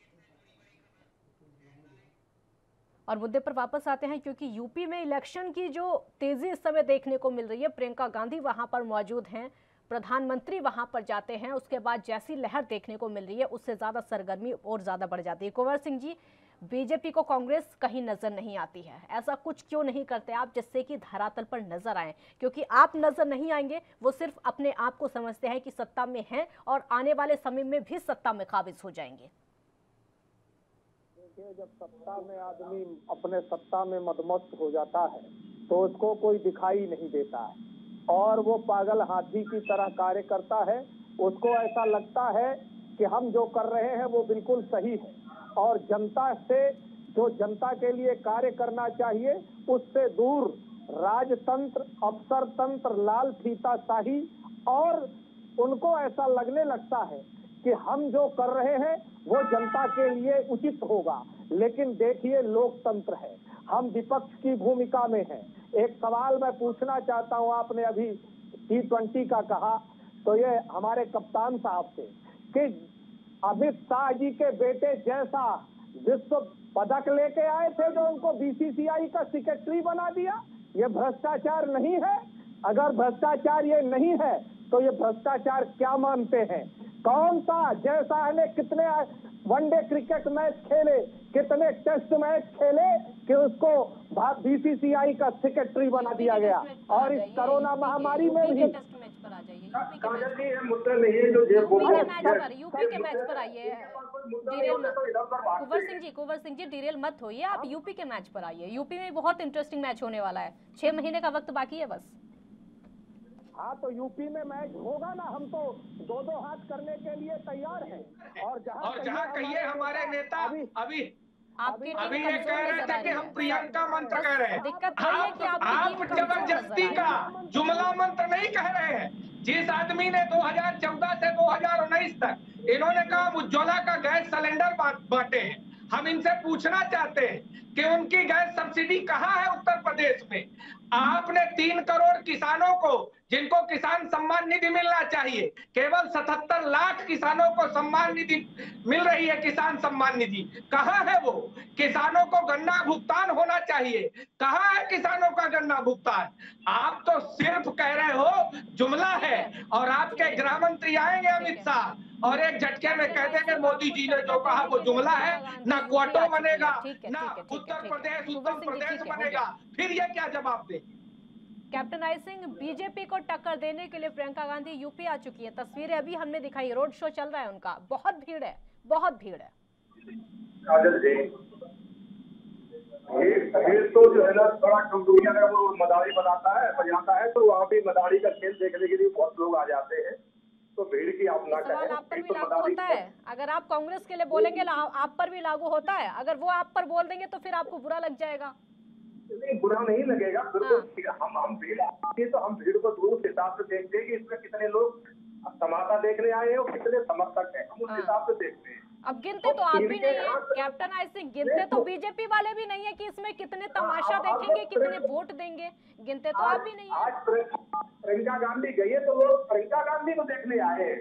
और मुद्दे पर वापस आते हैं, क्योंकि यूपी में इलेक्शन की जो तेजी इस समय देखने को मिल रही है, प्रियंका गांधी वहां पर मौजूद हैं, प्रधानमंत्री वहां पर जाते हैं, उसके बाद जैसी लहर देखने को मिल रही है उससे ज्यादा सरगर्मी और ज्यादा बढ़ जाती है। कुंवर सिंह जी, बीजेपी को कांग्रेस कहीं नजर नहीं आती है। ऐसा कुछ क्यों नहीं करते आप जिससे कि धरातल पर नजर आए? क्योंकि आप नजर नहीं आएंगे, वो सिर्फ अपने आप को समझते हैं कि सत्ता में हैं और आने वाले समय में भी सत्ता में काबिज हो जाएंगे। जब सत्ता में आदमी अपने सत्ता में मदमस्त हो जाता है तो उसको कोई दिखाई नहीं देता है और वो पागल हाथी की तरह कार्य करता है। उसको ऐसा लगता है कि हम जो कर रहे हैं वो बिल्कुल सही है और जनता से, जो जनता के लिए कार्य करना चाहिए उससे दूर राजतंत्र, अफसर तंत्र, लाल फीताशाही, और उनको ऐसा लगने लगता है कि हम जो कर रहे हैं वो जनता के लिए उचित होगा। लेकिन देखिए, लोकतंत्र है, हम विपक्ष की भूमिका में हैं, एक सवाल मैं पूछना चाहता हूं, आपने अभी T20 का कहा, तो ये हमारे कप्तान साहब से कि अमित शाह जी के बेटे जैसा विश्व पदक लेके आए थे जो उनको BCCI का सेक्रेटरी बना दिया, ये भ्रष्टाचार नहीं है? अगर भ्रष्टाचार ये नहीं है तो ये भ्रष्टाचार क्या मानते हैं? कौन सा जैसा ने कितने वनडे क्रिकेट मैच खेले, कितने टेस्ट मैच खेले कि उसको BCCI का सेक्रेटरी बना दिया गया? और इस कोरोना महामारी में भी मुद्दा नहीं है जो यूपी के मैच पर आइए, कुंवर सिंह जी डिरेल मत होइए, आप यूपी के मैच पर आइए। यूपी में बहुत इंटरेस्टिंग मैच होने वाला है, 6 महीने का वक्त बाकी है बस। हाँ, तो यूपी में मैच होगा ना, हम तो 2-2 हाथ करने के लिए तैयार हैं। और जहाँ कहिए हमारे नेता अभी ये कह रहे थे कि हम प्रियंका मंत्र कह रहे हैं। आप जबरदस्ती का जुमला मंत्र नहीं कह रहे हैं। जिस आदमी ने 2014 से 2019 तक इन्होंने कहा उज्ज्वला का गैस सिलेंडर बांटे हैं, हम इनसे पूछना चाहते हैं कि उनकी गैस सब्सिडी कहाँ है उत्तर प्रदेश में? आपने 3 करोड़ किसानों को, जिनको किसान सम्मान निधि मिलना चाहिए, केवल 77 लाख किसानों को सम्मान निधि मिल रही है। किसान सम्मान निधि कहाँ है वो? किसानों को गन्ना भुगतान होना चाहिए, कहाँ है किसानों का गन्ना भुगतान? आप तो सिर्फ कह रहे हो, जुमला है। और आपके गृह मंत्री आएंगे अमित शाह और एक झटके में कह देंगे मोदी जी ने जो कहा वो जुमला है, ना क्वाटो बनेगा, ना उत्तर प्रदेश बनेगा, फिर ये क्या जवाब दे? कैप्टन आई सिंह, बीजेपी को टक्कर देने के लिए प्रियंका गांधी यूपी आ चुकी है। तस्वीरें अभी हमने दिखाई, रोड शो चल रहा है उनका, बहुत भीड़ है, बहुत भीड़ है। काजल जी, भीड़ तो जो है ना थोड़ा कंप्यूटर अगर वो मदारी बनाता है बजाता है तो वहाँ भी मदारी का खेल देखने के लिए बहुत लोग आ जाते हैं, तो भीड़ की आप ना कहें। आप पर भी लागू होता है, अगर आप कांग्रेस के लिए बोलेंगे आप पर भी लागू होता है, अगर वो आप पर बोल देंगे तो फिर आपको बुरा लग जाएगा। नहीं, बुरा नहीं लगेगा, बिल्कुल। हम भीड़ आती है तो हम भीड़ को दूर हिसाब से देखते हैं कि इसमें कितने लोग तमाशा देखने आए हैं और कितने समर्थक हैं, हम उस हिसाब से देखते हैं। अब गिनते तो आप भी नहीं है कैप्टन आई सिंह, गिनते तो बीजेपी वाले भी नहीं है कि इसमें कितने तमाशा देखेंगे, कितने वोट देंगे, गिनते तो आप भी नहीं है। आज प्रियंका गांधी गई है तो लोग प्रियंका गांधी को देखने आए,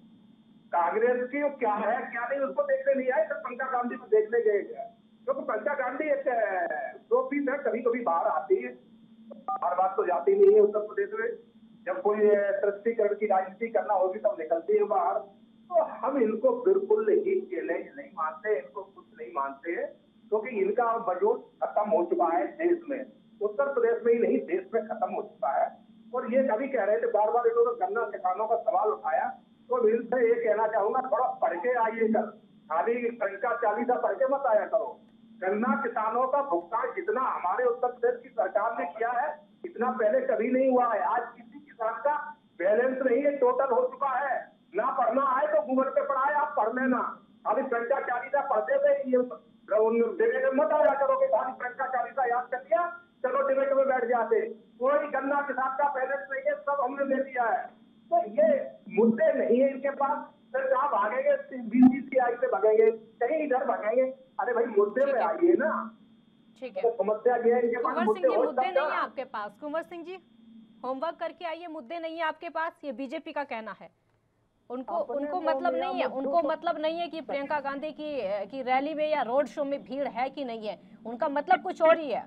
कांग्रेस की क्या है क्या नहीं उसको देखने नहीं आए, तो प्रियंका गांधी को देखने गए। क्योंकि प्रियंका गांधी एक दो पीस है, कभी कभी बाहर आती है, हर बात तो जाती नहीं है उत्तर प्रदेश में। जब कोई तुष्टीकरण की राजनीति करना होगी तब निकलती है बाहर। तो हम इनको बिल्कुल ही चैलेंज नहीं मानते, इनको कुछ नहीं मानते हैं, क्योंकि इनका वजूद खत्म हो चुका है देश में, उत्तर प्रदेश में ही नहीं देश में खत्म हो चुका है। और ये कभी कह रहे थे, बार बार इन्होंने गन्ना किसानों का सवाल उठाया, तो इनसे ये कहना चाहूंगा थोड़ा पढ़ के आइए कर, खाली प्रियंका चालीसा पढ़ के मत आया करो। गन्ना किसानों का भुगतान जितना हमारे उत्तर प्रदेश की सरकार ने किया है इतना पहले कभी नहीं हुआ है। आज किसी किसान का बैलेंस नहीं है, टोटल हो चुका है। ना पढ़ना आए तो गूगल पे पढ़ाए, आप पढ़ लेना। अभी प्रियंका चालीसा पढ़ते थे, ये डिबेट में मत आया करो कि भाई प्रियंका चालीसा याद कर लिया चलो डिबेट में बैठ जाते। कोई गन्ना किसान का बैलेंस नहीं है, सब हमने ले लिया है। तो ये मुद्दे नहीं है इनके पास, फिर कहाँ भागेंगे, BCCI से भागेंगे, कहीं इधर भागेंगे। अरे भाई मुद्दे पे आइए ना। ठीक है, तो समस्या ये है इनके पास कुंवर सिंह जी मुद्दे नहीं है आपके पास। कुंवर सिंह जी होमवर्क करके आइए, मुद्दे नहीं है आपके पास, ये बीजेपी का कहना है। उनको मतलब नहीं है, उनको मतलब नहीं है कि प्रियंका गांधी की रैली में या रोड शो में भीड़ है कि नहीं है, उनका मतलब कुछ और ही है।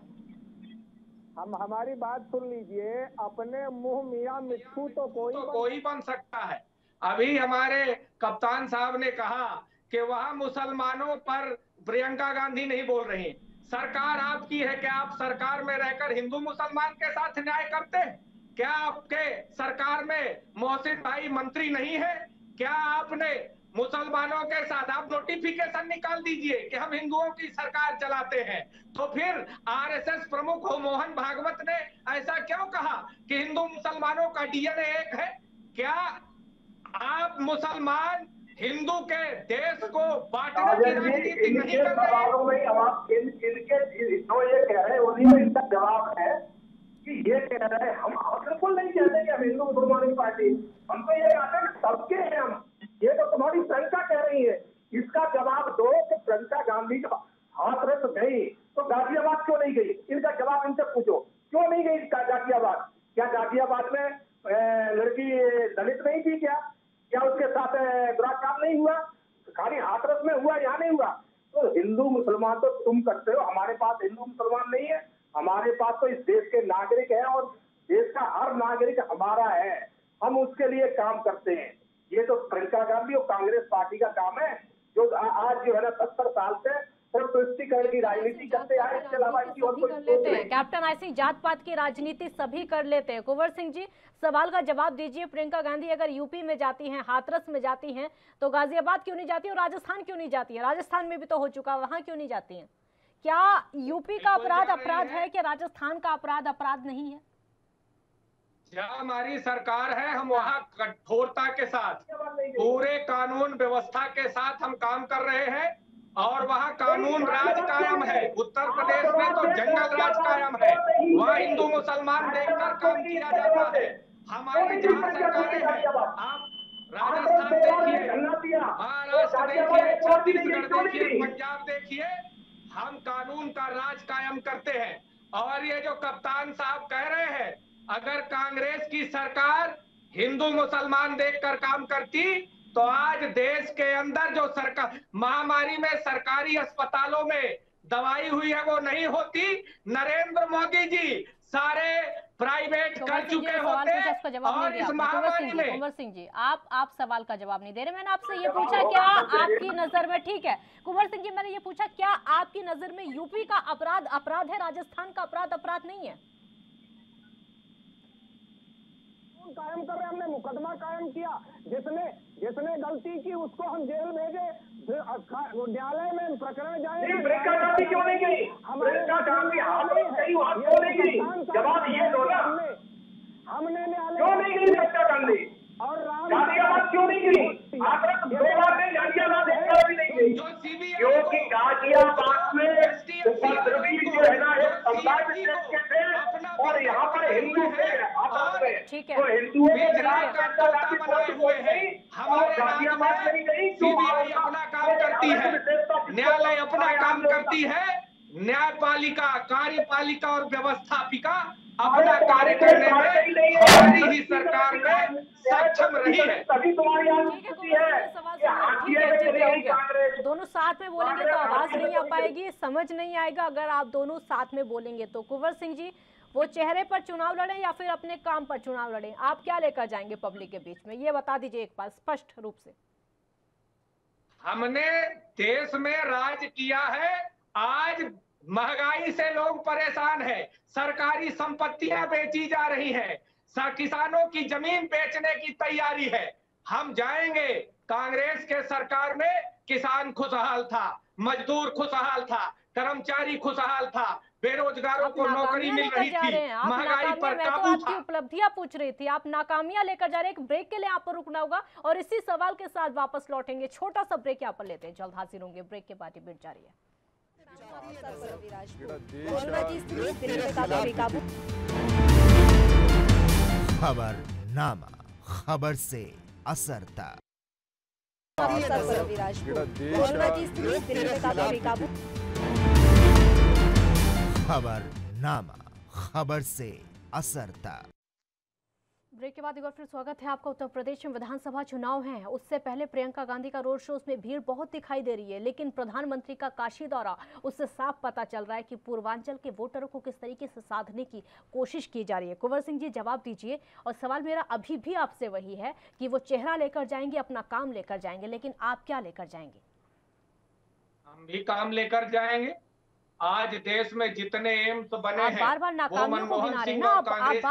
हमारी बात सुन लीजिए, अपने मुंह मियां मिट्ठू तो कोई बन सकता है। अभी हमारे कप्तान साहब ने कहा कि वहाँ मुसलमानों पर प्रियंका गांधी नहीं बोल रही। सरकार आपकी है, क्या आप सरकार में रहकर हिंदू मुसलमान के साथ न्याय करते हैं? क्या आपके सरकार में मोहसिन भाई मंत्री नहीं है? क्या आपने मुसलमानों के साथ आप नोटिफिकेशन निकाल दीजिए कि हम हिंदुओं की सरकार चलाते हैं? तो फिर RSS प्रमुख हो मोहन भागवत ने ऐसा क्यों कहा कि हिंदू मुसलमानों का DNA एक है? क्या आप मुसलमान हिंदू के देश को बांटने की राजनीति नहीं कर रहे हैं? इनके जो ये कह रहे हैं उन्हीं में इनका जवाब है कि ये कह रहे हैं हम बिल्कुल नहीं कहते कि हम हिंदू मुसलमान की पार्टी, हम तो ये कहते हैं सबके हैं हम। ये तो तुम्हारी प्रियंका कह रही है, इसका जवाब दो कि प्रियंका गांधी का हाथरस गई तो गाजियाबाद क्यों नहीं गई? इनका जवाब इनसे पूछो, क्यों नहीं गई यहाँ नहीं हुआ। तो हिंदू मुसलमान तो तुम करते हो, हमारे पास हिंदू मुसलमान नहीं है, हमारे पास तो इस देश के नागरिक है और देश का हर नागरिक हमारा है, हम उसके लिए काम करते हैं। ये तो प्रियंका गांधी और कांग्रेस पार्टी का काम है, जो आज जो है ना 70 साल से और तुष्टीकरण की राजनीति करते आए, इसके अलावा इनकी और कोई सोच नहीं। कैप्टन आई सिंह, जात पात की राजनीति सभी कर लेते हैं। कुंवर सिंह जी, सवाल का जवाब दीजिए। प्रियंका गांधी अगर यूपी में जाती हैं, हाथरस में जाती हैं, तो गाजियाबाद क्यों नहीं जाती और राजस्थान क्यों नहीं जाती है? राजस्थान में भी तो हो चुका, वहां क्यों नहीं जाती हैं? क्या यूपी का अपराध अपराध है कि राजस्थान का अपराध अपराध नहीं है? जहाँ हमारी सरकार है, हम वहाँ कठोरता के साथ, पूरे कानून व्यवस्था के साथ हम काम कर रहे हैं और वहाँ कानून राज कायम है। उत्तर प्रदेश में तो जंगल राज कायम है, वहाँ हिंदू मुसलमान देखकर काम किया जाता है। हमारी जहाँ सरकारें हैं, आप राजस्थान देखिए, महाराष्ट्र देखिए, छत्तीसगढ़ देखिए, पंजाब देखिए, हम कानून का राज कायम करते हैं। और ये जो कप्तान साहब कह रहे हैं, अगर कांग्रेस की सरकार हिंदू मुसलमान देखकर काम करती तो आज देश के अंदर जो सरकार महामारी में सरकारी अस्पतालों में दवाई हुई है वो नहीं होती। नरेंद्र मोदी जी सारे प्राइवेट कर चुके होते और इस महामारी में। कुंवर सिंह जी, आप सवाल का जवाब नहीं दे रहे। मैंने आपसे ये पूछा क्या आपकी नजर में, ठीक है कुंवर सिंह जी, मैंने ये पूछा क्या आपकी नजर में यूपी का अपराध अपराध है, राजस्थान का अपराध अपराध नहीं है? कायम कर रहे, हमने मुकदमा कायम किया, जिसने गलती की उसको हम जेल भेजे, न्यायालय में प्रकरण जाएंगे। प्रियंका गांधी क्यों नहीं गई? प्रियंका गांधी क्यों नहीं गई? जवाब ये दो ना, हमने न्यायालय क्यों नहीं गई प्रियंका गांधी? और गाजियाबाद क्यों नहीं गई? आप 2 बार में गाजियाबाद एक बार भी नहीं गई, क्योंकि गाजियाबाद में उपद्रवी जो है ना एक समुदाय के थे और यहाँ पर हिंदू थे आपस में, तो हिंदुओं के खिलाफ प्रियंका गांधी बहुत हुए हैं। हमारे गाजियाबाद नहीं गई, सीबीआई अपना काम करती है, न्यायालय अपना काम करती है, न्यायपालिका, कार्यपालिका और व्यवस्थापिका अपना कार्य करने में हमारी ही सरकार में सक्षम रही है। तभी तुम्हारी दोनों साथ में बोलेंगे तो आवाज नहीं आ पाएगी, समझ नहीं आएगा अगर आप दोनों साथ में बोलेंगे तो। कुंवर सिंह जी, वो चेहरे पर चुनाव लड़े या फिर अपने काम पर चुनाव लड़े, आप क्या लेकर जाएंगे पब्लिक के बीच में, ये बता दीजिए एक बार स्पष्ट रूप से। हमने देश में राज किया है, आज महंगाई से लोग परेशान हैं, सरकारी संपत्तियां बेची जा रही हैं, किसानों की जमीन बेचने की तैयारी है। हम जाएंगे, कांग्रेस के सरकार में किसान खुशहाल था, मजदूर खुशहाल था, कर्मचारी खुशहाल था, बेरोजगारों को नौकरी मिल रही थी, महंगाई पर काबू था। उपलब्धियां पूछ रही थी, आप नाकामियां लेकर जा रहे हैं। एक ब्रेक के लिए आप पर रुकना होगा और इसी सवाल के साथ वापस लौटेंगे। छोटा सा ब्रेक यहाँ पर लेते हैं, जल्द हाजिर होंगे। ब्रेक के बाद बीट जारी है। खबरनामा, खबर से असर तक। खबरनामा, खबर से असर तक। ब्रेक के बाद एक बार फिर स्वागत है आपका। उत्तर प्रदेश में विधानसभा चुनाव हैं, उससे पहले प्रियंका गांधी का रोड शो में भीड़ बहुत दिखाई दे रही है, लेकिन प्रधानमंत्री का काशी दौरा, उससे साफ पता चल रहा है कि पूर्वांचल के वोटरों को किस तरीके से साधने की कोशिश की जा रही है। कुंवर सिंह जी जवाब दीजिए। और सवाल मेरा अभी भी आपसे वही है कि वो चेहरा लेकर जाएंगे, अपना काम लेकर जाएंगे, लेकिन आप क्या लेकर जाएंगे? हम भी काम लेकर जाएंगे। आज देश में जितने एम्स बने हैं, बार बार नाकामियों को गिना रहे हैं ना, आप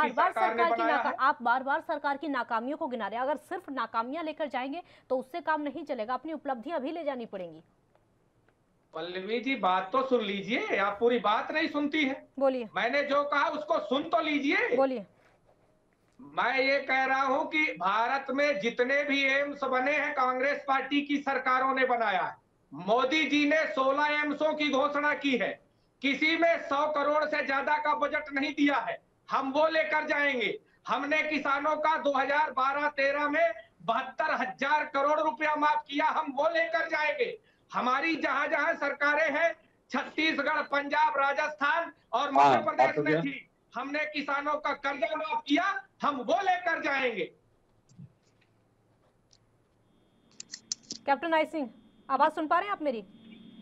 बार बार सरकार की नाकामियों को गिना रहे हैं। अगर सिर्फ नाकामियां लेकर जाएंगे तो उससे काम नहीं चलेगा, अपनी उपलब्धियां भी ले जानी पड़ेंगी। पल्लवी जी बात तो सुन लीजिए, आप पूरी बात नहीं सुनती है। बोलिए। मैंने जो कहा उसको सुन तो लीजिए। बोलिए। मैं ये कह रहा हूं कि भारत में जितने भी एम्स बने हैं कांग्रेस पार्टी की सरकारों ने बनाया है। मोदी जी ने 16 एम्सों की घोषणा की है, किसी में 100 करोड़ से ज्यादा का बजट नहीं दिया है, हम वो लेकर जाएंगे। हमने किसानों का 2012-13 में 72,000 करोड़ रुपया माफ किया, हम वो लेकर जाएंगे। हमारी जहां जहां सरकारें हैं, छत्तीसगढ़, पंजाब, राजस्थान और मध्य प्रदेश में थी, हमने किसानों का कर्जा माफ किया, हम वो लेकर जाएंगे। कैप्टन आई सिंह, आवाज सुन पा रहे हैं आप मेरी?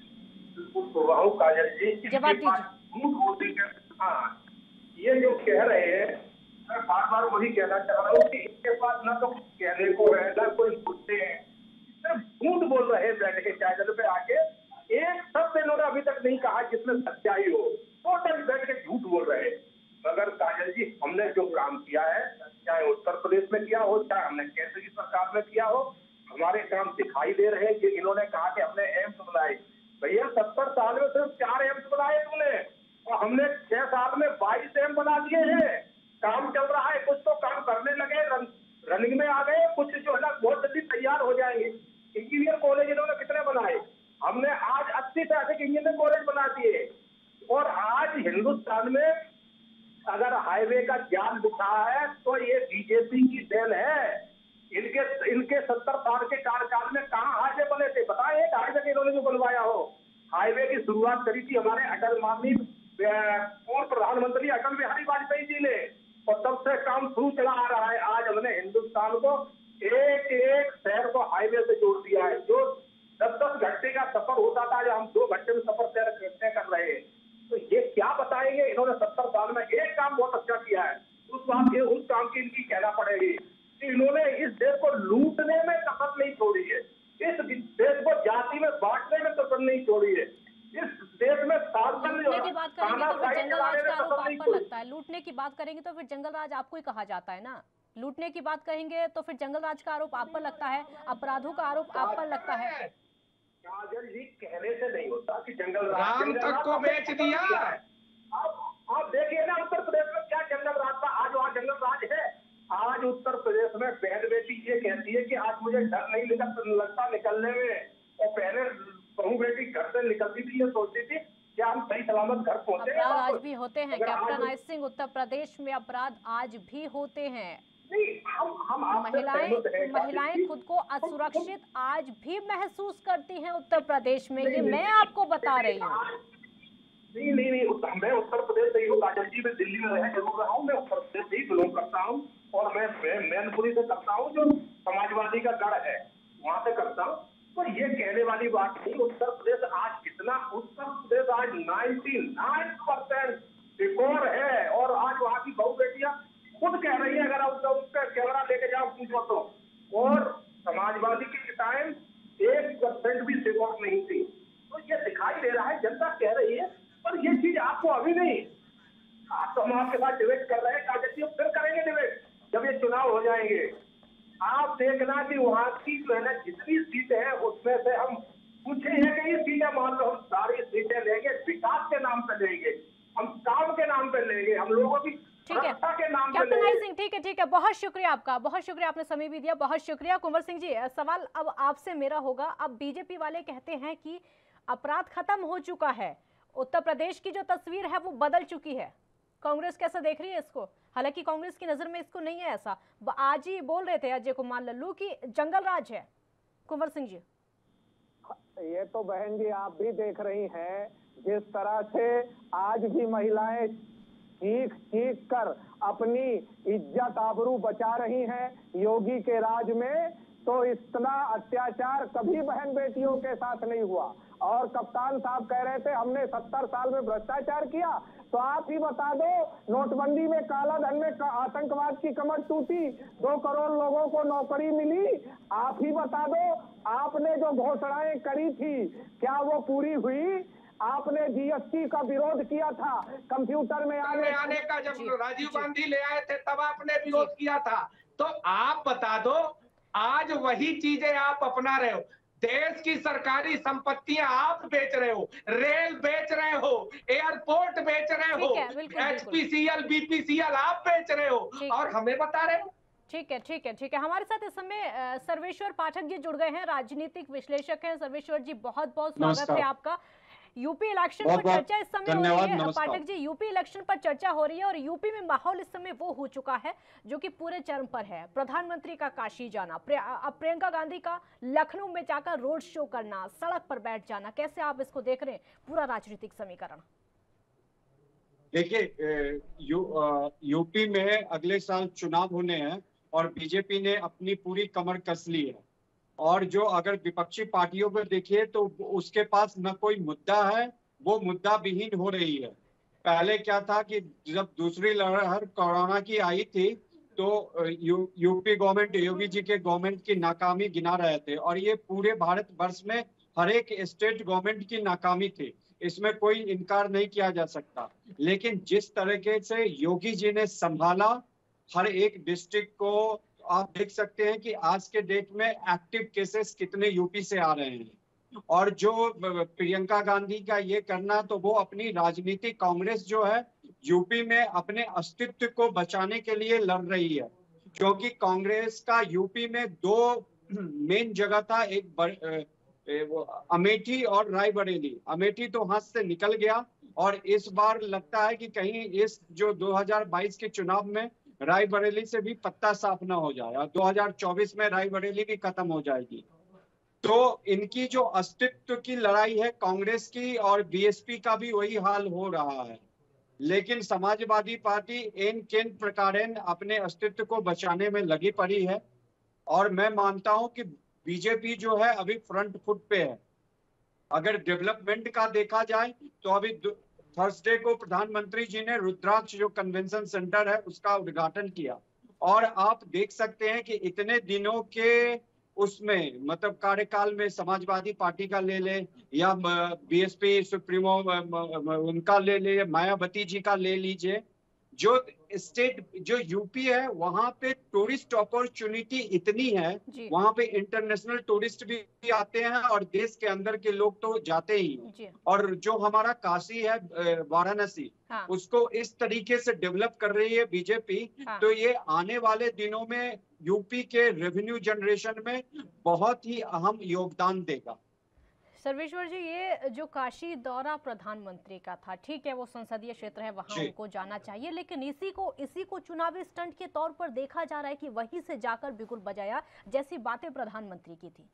काजल जी, जवाब दीजिए। हाँ, ये जो कह रहे हैं, मैं बार बार वही कहना चाह रहा हूँ कि इनके पास ना तो कहने को है ना कोई मुद्दे हैं, सिर्फ झूठ बोल रहे हैं बैठ के चाय पे आके। एक शब्द इन्होंने अभी तक नहीं कहा जिसमें सच्चाई हो, टोटल बैठ के झूठ बोल रहे हैं। मगर काजल जी, हमने जो काम किया है, चाहे उत्तर प्रदेश में किया हो, चाहे हमने केंद्र की सरकार में किया हो, हमारे काम दिखाई दे रहे हैं। कि इन्होंने कहा कि हमने एम्स बनाए, भैया 70 साल में सिर्फ 4 एम्स बनाए तुमने, और हमने 6 साल में 22 एम्स बना दिए हैं। काम चल रहा है, कुछ तो काम करने लगे, रनिंग में आ गए, कुछ जो है ना बहुत जल्दी तैयार हो जाएंगे। इंजीनियर कॉलेज इन्होंने कितने बनाए? हमने आज 80 से अधिक इंजीनियर कॉलेज बना दिए। और आज हिंदुस्तान में अगर हाईवे का जाल बिछा है तो ये बीजेपी की देन है। इनके 70 साल के कार्यकाल में कहाँ हाईवे बने थे? बताएं, एक हाईवे के इन्होंने जो बनवाया हो। हाईवे की शुरुआत करी थी हमारे अटल माननीय पूर्व प्रधानमंत्री अटल बिहारी वाजपेयी जी ने, और तब से काम शुरू चला आ रहा है। आज हमने हिंदुस्तान को एक एक शहर को हाईवे से जोड़ दिया है। जो 10-10 घंटे का सफर होता था, जो हम 2 घंटे में सफर तय कर रहे हैं। तो ये क्या बताएंगे? इन्होंने 70 साल में एक काम बहुत अच्छा किया है, उस काम की इनकी कहना पड़ेगी कि इन्होंने इस देश को लूटने में कसर नहीं छोड़ी है, इस देश को जाति में बांटने में कसर नहीं छोड़ी है, इस देश में लूटने की बात करेंगे तो फिर जंगल राज का आरोप आप पर लगता है। लूटने की बात करेंगे तो फिर जंगल राज आपको ही कहा जाता है ना। लूटने की बात कहेंगे तो फिर जंगल राज का आरोप आप पर लगता है, अपराधों का आरोप आप पर लगता है। काजल जी, कहने से नहीं होता कि जंगल राज राम तक को बेच दिया। आप देखिए ना उत्तर प्रदेश में क्या जंगल राज था। आज वहाँ जंगल राज है। आज उत्तर प्रदेश में बहन बेटी ये कहती है कि आज मुझे डर नहीं लगता निकलने में, और पहले बहू बेटी घर से निकलती थी ये सोचती थी कि हम सही सलामत घर पहुंचे। अपराध आज भी होते हैं कैप्टन आई सिंह, उत्तर प्रदेश में अपराध आज भी होते हैं। महिलाएं खुद को असुरक्षित आज भी महसूस करती हैं उत्तर प्रदेश में, ये मैं आपको बता रही हूँ। नहीं, मैं उत्तर प्रदेश से ही हूँ काजल जी। मैं दिल्ली में जरूर रहा हूँ, मैं उत्तर प्रदेश से ही बिलोंग करता हूँ, और मैं मैनपुरी से करता हूँ, जो समाजवादी का गढ़ है, वहाँ से करता हूँ। तो ये कहने वाली बात नहीं। उत्तर प्रदेश आज कितना, उत्तर प्रदेश आज 99% रिकॉर्ड है, और आज वहाँ की बहु बेटियां खुद कह रही है, अगर आप उसका कैमरा लेके जाओ पूछो तो। और समाजवादी के टाइम 1% भी रिकॉर्ड नहीं थी। तो ये दिखाई दे रहा है, जनता कह रही है, पर ये चीज आपको अभी नहीं। आप तो हम आपके साथ डिबेट कर रहे हैं काजल जी, फिर करेंगे डिबेट जब ये चुनाव हो जाएंगे। आप देखना कि वहाँ की जो है ना जितनी सीटें हैं उसमें से हम कुछ एक ही सीटें मान लो, हम सारी सीटें लेंगे, विकास के नाम पे लेंगे, हम काम के नाम पे लेंगे, हम लोगों की रक्षा के नाम पे लेंगे। कैप्टन आई सिंह, ठीक है, बहुत शुक्रिया आपका, बहुत शुक्रिया, आपने समय भी दिया, बहुत शुक्रिया। कुंवर सिंह जी, सवाल अब आपसे मेरा होगा। अब बीजेपी वाले कहते हैं कि अपराध खत्म हो चुका है, उत्तर प्रदेश की जो तस्वीर है वो बदल चुकी है। कांग्रेस कैसे देख रही है इसको? हालांकि कांग्रेस की नजर में इसको नहीं है ऐसा। आज ही बोल रहे थे अजय कुमार लल्लू की जंगल राज है। कुंवर सिंह जी, ये तो बहन जी आप भी देख रही हैं जिस तरह से आज भी महिलाएं चीख चीख कर अपनी इज्जत आबरू बचा रही हैं योगी के राज में। तो इतना अत्याचार कभी बहन बेटियों के साथ नहीं हुआ। और कप्तान साहब कह रहे थे हमने 70 साल में भ्रष्टाचार किया, तो आप ही बता दो, नोटबंदी में काला धन में आतंकवाद की कमर टूटी, 2 करोड़ लोगों को नौकरी मिली। आप ही बता दो, आपने जो घोषणाएं करी थी क्या वो पूरी हुई? आपने जीएसटी का विरोध किया था, कंप्यूटर में आने का जब राजीव गांधी ले आए थे तब आपने विरोध किया था। तो आप बता दो, आज वही चीजें आप अपना रहे हो। देश की सरकारी संपत्तियां आप बेच रहे हो, रेल बेच रहे हो, एयरपोर्ट बेच रहे हो, एचपीसीएल बीपीसीएल आप बेच रहे हो, और हमें बता रहे हो। ठीक है। हमारे साथ इस समय सर्वेश्वर पाठक जी जुड़ गए हैं, राजनीतिक विश्लेषक हैं। सर्वेश्वर जी, बहुत बहुत स्वागत है आपका। यूपी इलेक्शन पर चर्चा इस समय हो रही है। पाठक जी, यूपी इलेक्शन पर चर्चा हो रही है और यूपी में माहौल इस समय वो हो चुका है जो कि पूरे चरम पर है। प्रधानमंत्री का काशी जाना, अब प्रियंका गांधी का लखनऊ में जाकर रोड शो करना, सड़क पर बैठ जाना, कैसे आप इसको देख रहे हैं पूरा राजनीतिक समीकरण? देखिए, यूपी में अगले साल चुनाव होने हैं और बीजेपी ने अपनी पूरी कमर कस ली है। और जो अगर विपक्षी पार्टियों को देखिए तो उसके पास न कोई मुद्दा है, वो मुद्दा विहीन हो रही है। पहले क्या था कि जब दूसरी लहर कोरोना की आई थी तो यूपी गवर्नमेंट, योगी जी के गवर्नमेंट की नाकामी गिना रहे थे, और ये पूरे भारत वर्ष में हर एक स्टेट गवर्नमेंट की नाकामी थी, इसमें कोई इनकार नहीं किया जा सकता। लेकिन जिस तरीके से योगी जी ने संभाला हर एक डिस्ट्रिक्ट को, आप देख सकते हैं कि आज के डेट में एक्टिव केसेस कितने यूपी से आ रहे हैं। और जो प्रियंका गांधी का ये करना, तो वो अपनी राजनीतिक कांग्रेस जो है यूपी में अपने अस्तित्व को बचाने के लिए लड़ रही है, क्योंकि कांग्रेस का यूपी में दो मेन जगह था, एक अमेठी और रायबरेली। अमेठी तो हाथ से निकल गया, और इस बार लगता है कि कहीं इस जो 2022 के चुनाव में रायबरेली से भी पत्ता साफ ना हो जाए, और 2024 में रायबरेली भी खत्म हो जाएगी। तो इनकी जो अस्तित्व की लड़ाई है कांग्रेस की, और बीएसपी का भी वही हाल हो रहा है। लेकिन समाजवादी पार्टी इन किन प्रकारेण अपने अस्तित्व को बचाने में लगी पड़ी है, और मैं मानता हूं कि बीजेपी जो है अभी फ्रंट फुट पे है। अगर डेवलपमेंट का देखा जाए तो अभी थर्सडे को प्रधानमंत्री जी ने रुद्राक्ष जो कन्वेंशन सेंटर है उसका उद्घाटन किया, और आप देख सकते हैं कि इतने दिनों के उसमें मतलब कार्यकाल में समाजवादी पार्टी का ले ले या बीएसपी सुप्रीमो उनका ले ले, मायावती जी का ले लीजिए, जो स्टेट जो यूपी है वहां पे टूरिस्ट अपॉर्चुनिटी इतनी है, वहां पे इंटरनेशनल टूरिस्ट भी आते हैं और देश के अंदर के लोग तो जाते ही हैं। और जो हमारा काशी है वाराणसी, हाँ। उसको इस तरीके से डेवलप कर रही है बीजेपी, हाँ। तो ये आने वाले दिनों में यूपी के रेवेन्यू जनरेशन में बहुत ही अहम योगदान देगा। सर्वेश्वर जी, ये जो काशी दौरा प्रधानमंत्री का था, ठीक है वो संसदीय क्षेत्र है, वहां उनको जाना चाहिए, लेकिन इसी को चुनावी स्टंट के तौर पर देखा जा रहा है कि वहीं से जाकर बिगुल बजाया जैसी बातें प्रधानमंत्री की थी।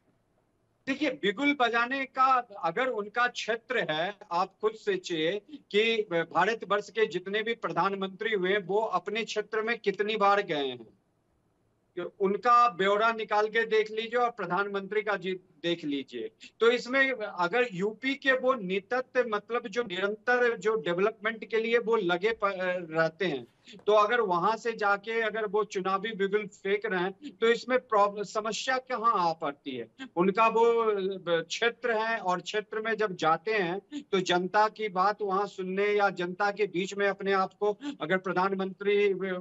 देखिए, बिगुल बजाने का अगर उनका क्षेत्र है, आप खुद सोचिए कि भारतवर्ष के जितने भी प्रधानमंत्री हुए वो अपने क्षेत्र में कितनी बार गए हैं, उनका ब्यौरा निकाल के देख लीजिए और प्रधानमंत्री का देख लीजिए। तो इसमें अगर यूपी के वो नेतृत्व मतलब जो निरंतर जो डेवलपमेंट के लिए वो लगे रहते हैं, तो अगर वहां से जाके अगर वो चुनावी बिगुल फेंक रहे हैं तो इसमें समस्या कहाँ आ पड़ती है। उनका वो क्षेत्र है, और क्षेत्र में जब जाते हैं तो जनता की बात वहां सुनने या जनता के बीच में अपने आप को अगर प्रधानमंत्री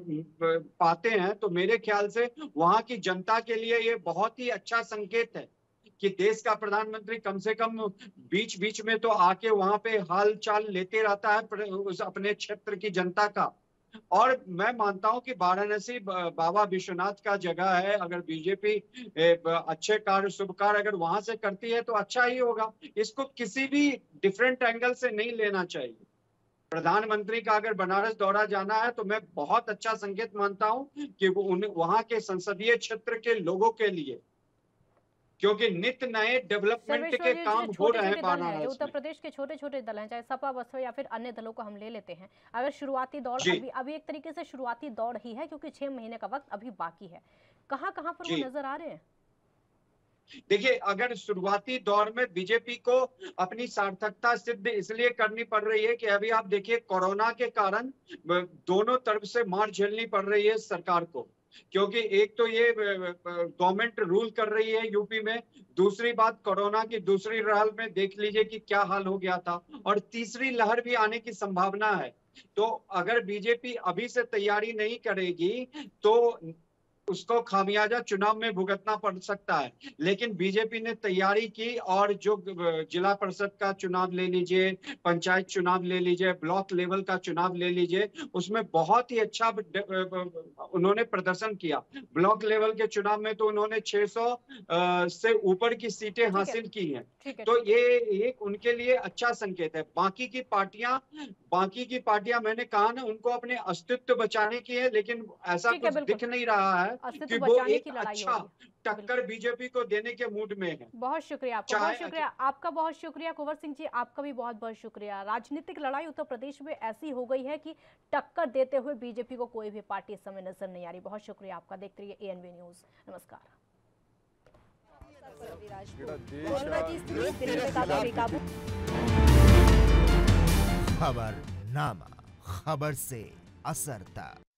पाते हैं, तो मेरे ख्याल से वहां की जनता के लिए ये बहुत ही अच्छा संकेत है कि देश का प्रधानमंत्री कम से कम बीच बीच में तो आके वहां पे हाल चाल लेते रहता है उस अपने क्षेत्र की जनता का। और मैं मानता हूं कि वाराणसी बाबा विश्वनाथ का जगह है, अगर बीजेपी अच्छे कार्य शुभ कार्य अगर वहां से करती है तो अच्छा ही होगा। इसको किसी भी डिफरेंट एंगल से नहीं लेना चाहिए। प्रधानमंत्री का अगर बनारस दौरा जाना है तो मैं बहुत अच्छा संकेत मानता हूं कि वो वहां के संसदीय क्षेत्र के लोगों के लिए, क्योंकि नित्य नए डेवलपमेंट के काम हो रहे हैं वाराणसी में। उत्तर प्रदेश के छोटे छोटे दल हैं, चाहे सपा बसपा या फिर अन्य दलों को हम ले लेते हैं, अगर शुरुआती दौर अभी एक तरीके से शुरुआती दौर ही है, क्योंकि 6 महीने का वक्त अभी बाकी है, कहां कहां पर वो नजर आ रहे हैं? देखिए, अगर शुरुआती दौर में बीजेपी को अपनी सार्थकता सिद्ध इसलिए करनी पड़ रही है कि अभी आप देखिए कोरोना के कारण दोनों तरफ से मार झेलनी पड़ रही है सरकार को, क्योंकि एक तो ये गवर्नमेंट रूल कर रही है यूपी में, दूसरी बात कोरोना की दूसरी लहर में देख लीजिए कि क्या हाल हो गया था, और तीसरी लहर भी आने की संभावना है। तो अगर बीजेपी अभी से तैयारी नहीं करेगी तो उसको खामियाजा चुनाव में भुगतना पड़ सकता है। लेकिन बीजेपी ने तैयारी की, और जो जिला परिषद का चुनाव ले लीजिए, पंचायत चुनाव ले लीजिए, ब्लॉक लेवल का चुनाव ले लीजिए, उसमें बहुत ही अच्छा उन्होंने प्रदर्शन किया। ब्लॉक लेवल के चुनाव में तो उन्होंने 600 से ऊपर की सीटें हासिल की हैं, तो ये एक उनके लिए अच्छा संकेत है। बाकी की पार्टियां मैंने कहा ना, उनको अपने अस्तित्व बचाने की है, लेकिन ऐसा कुछ दिख नहीं रहा है कि वो एक अच्छा टक्कर बीजेपी को देने के मूड में है। बहुत शुक्रिया आपका, बहुत शुक्रिया आपका, बहुत शुक्रिया कुंवर सिंह जी, आपका भी बहुत बहुत शुक्रिया। राजनीतिक लड़ाई उत्तर प्रदेश में ऐसी हो गई है कि टक्कर देते हुए बीजेपी को कोई भी पार्टी इस समय नजर नहीं आ रही। बहुत शुक्रिया आपका, देखते रहिए ANV न्यूज़। नमस्कार। कोरोना की स्थिति दिल्ली में काफी बेकाबू। खबरनामा, खबर से असरता।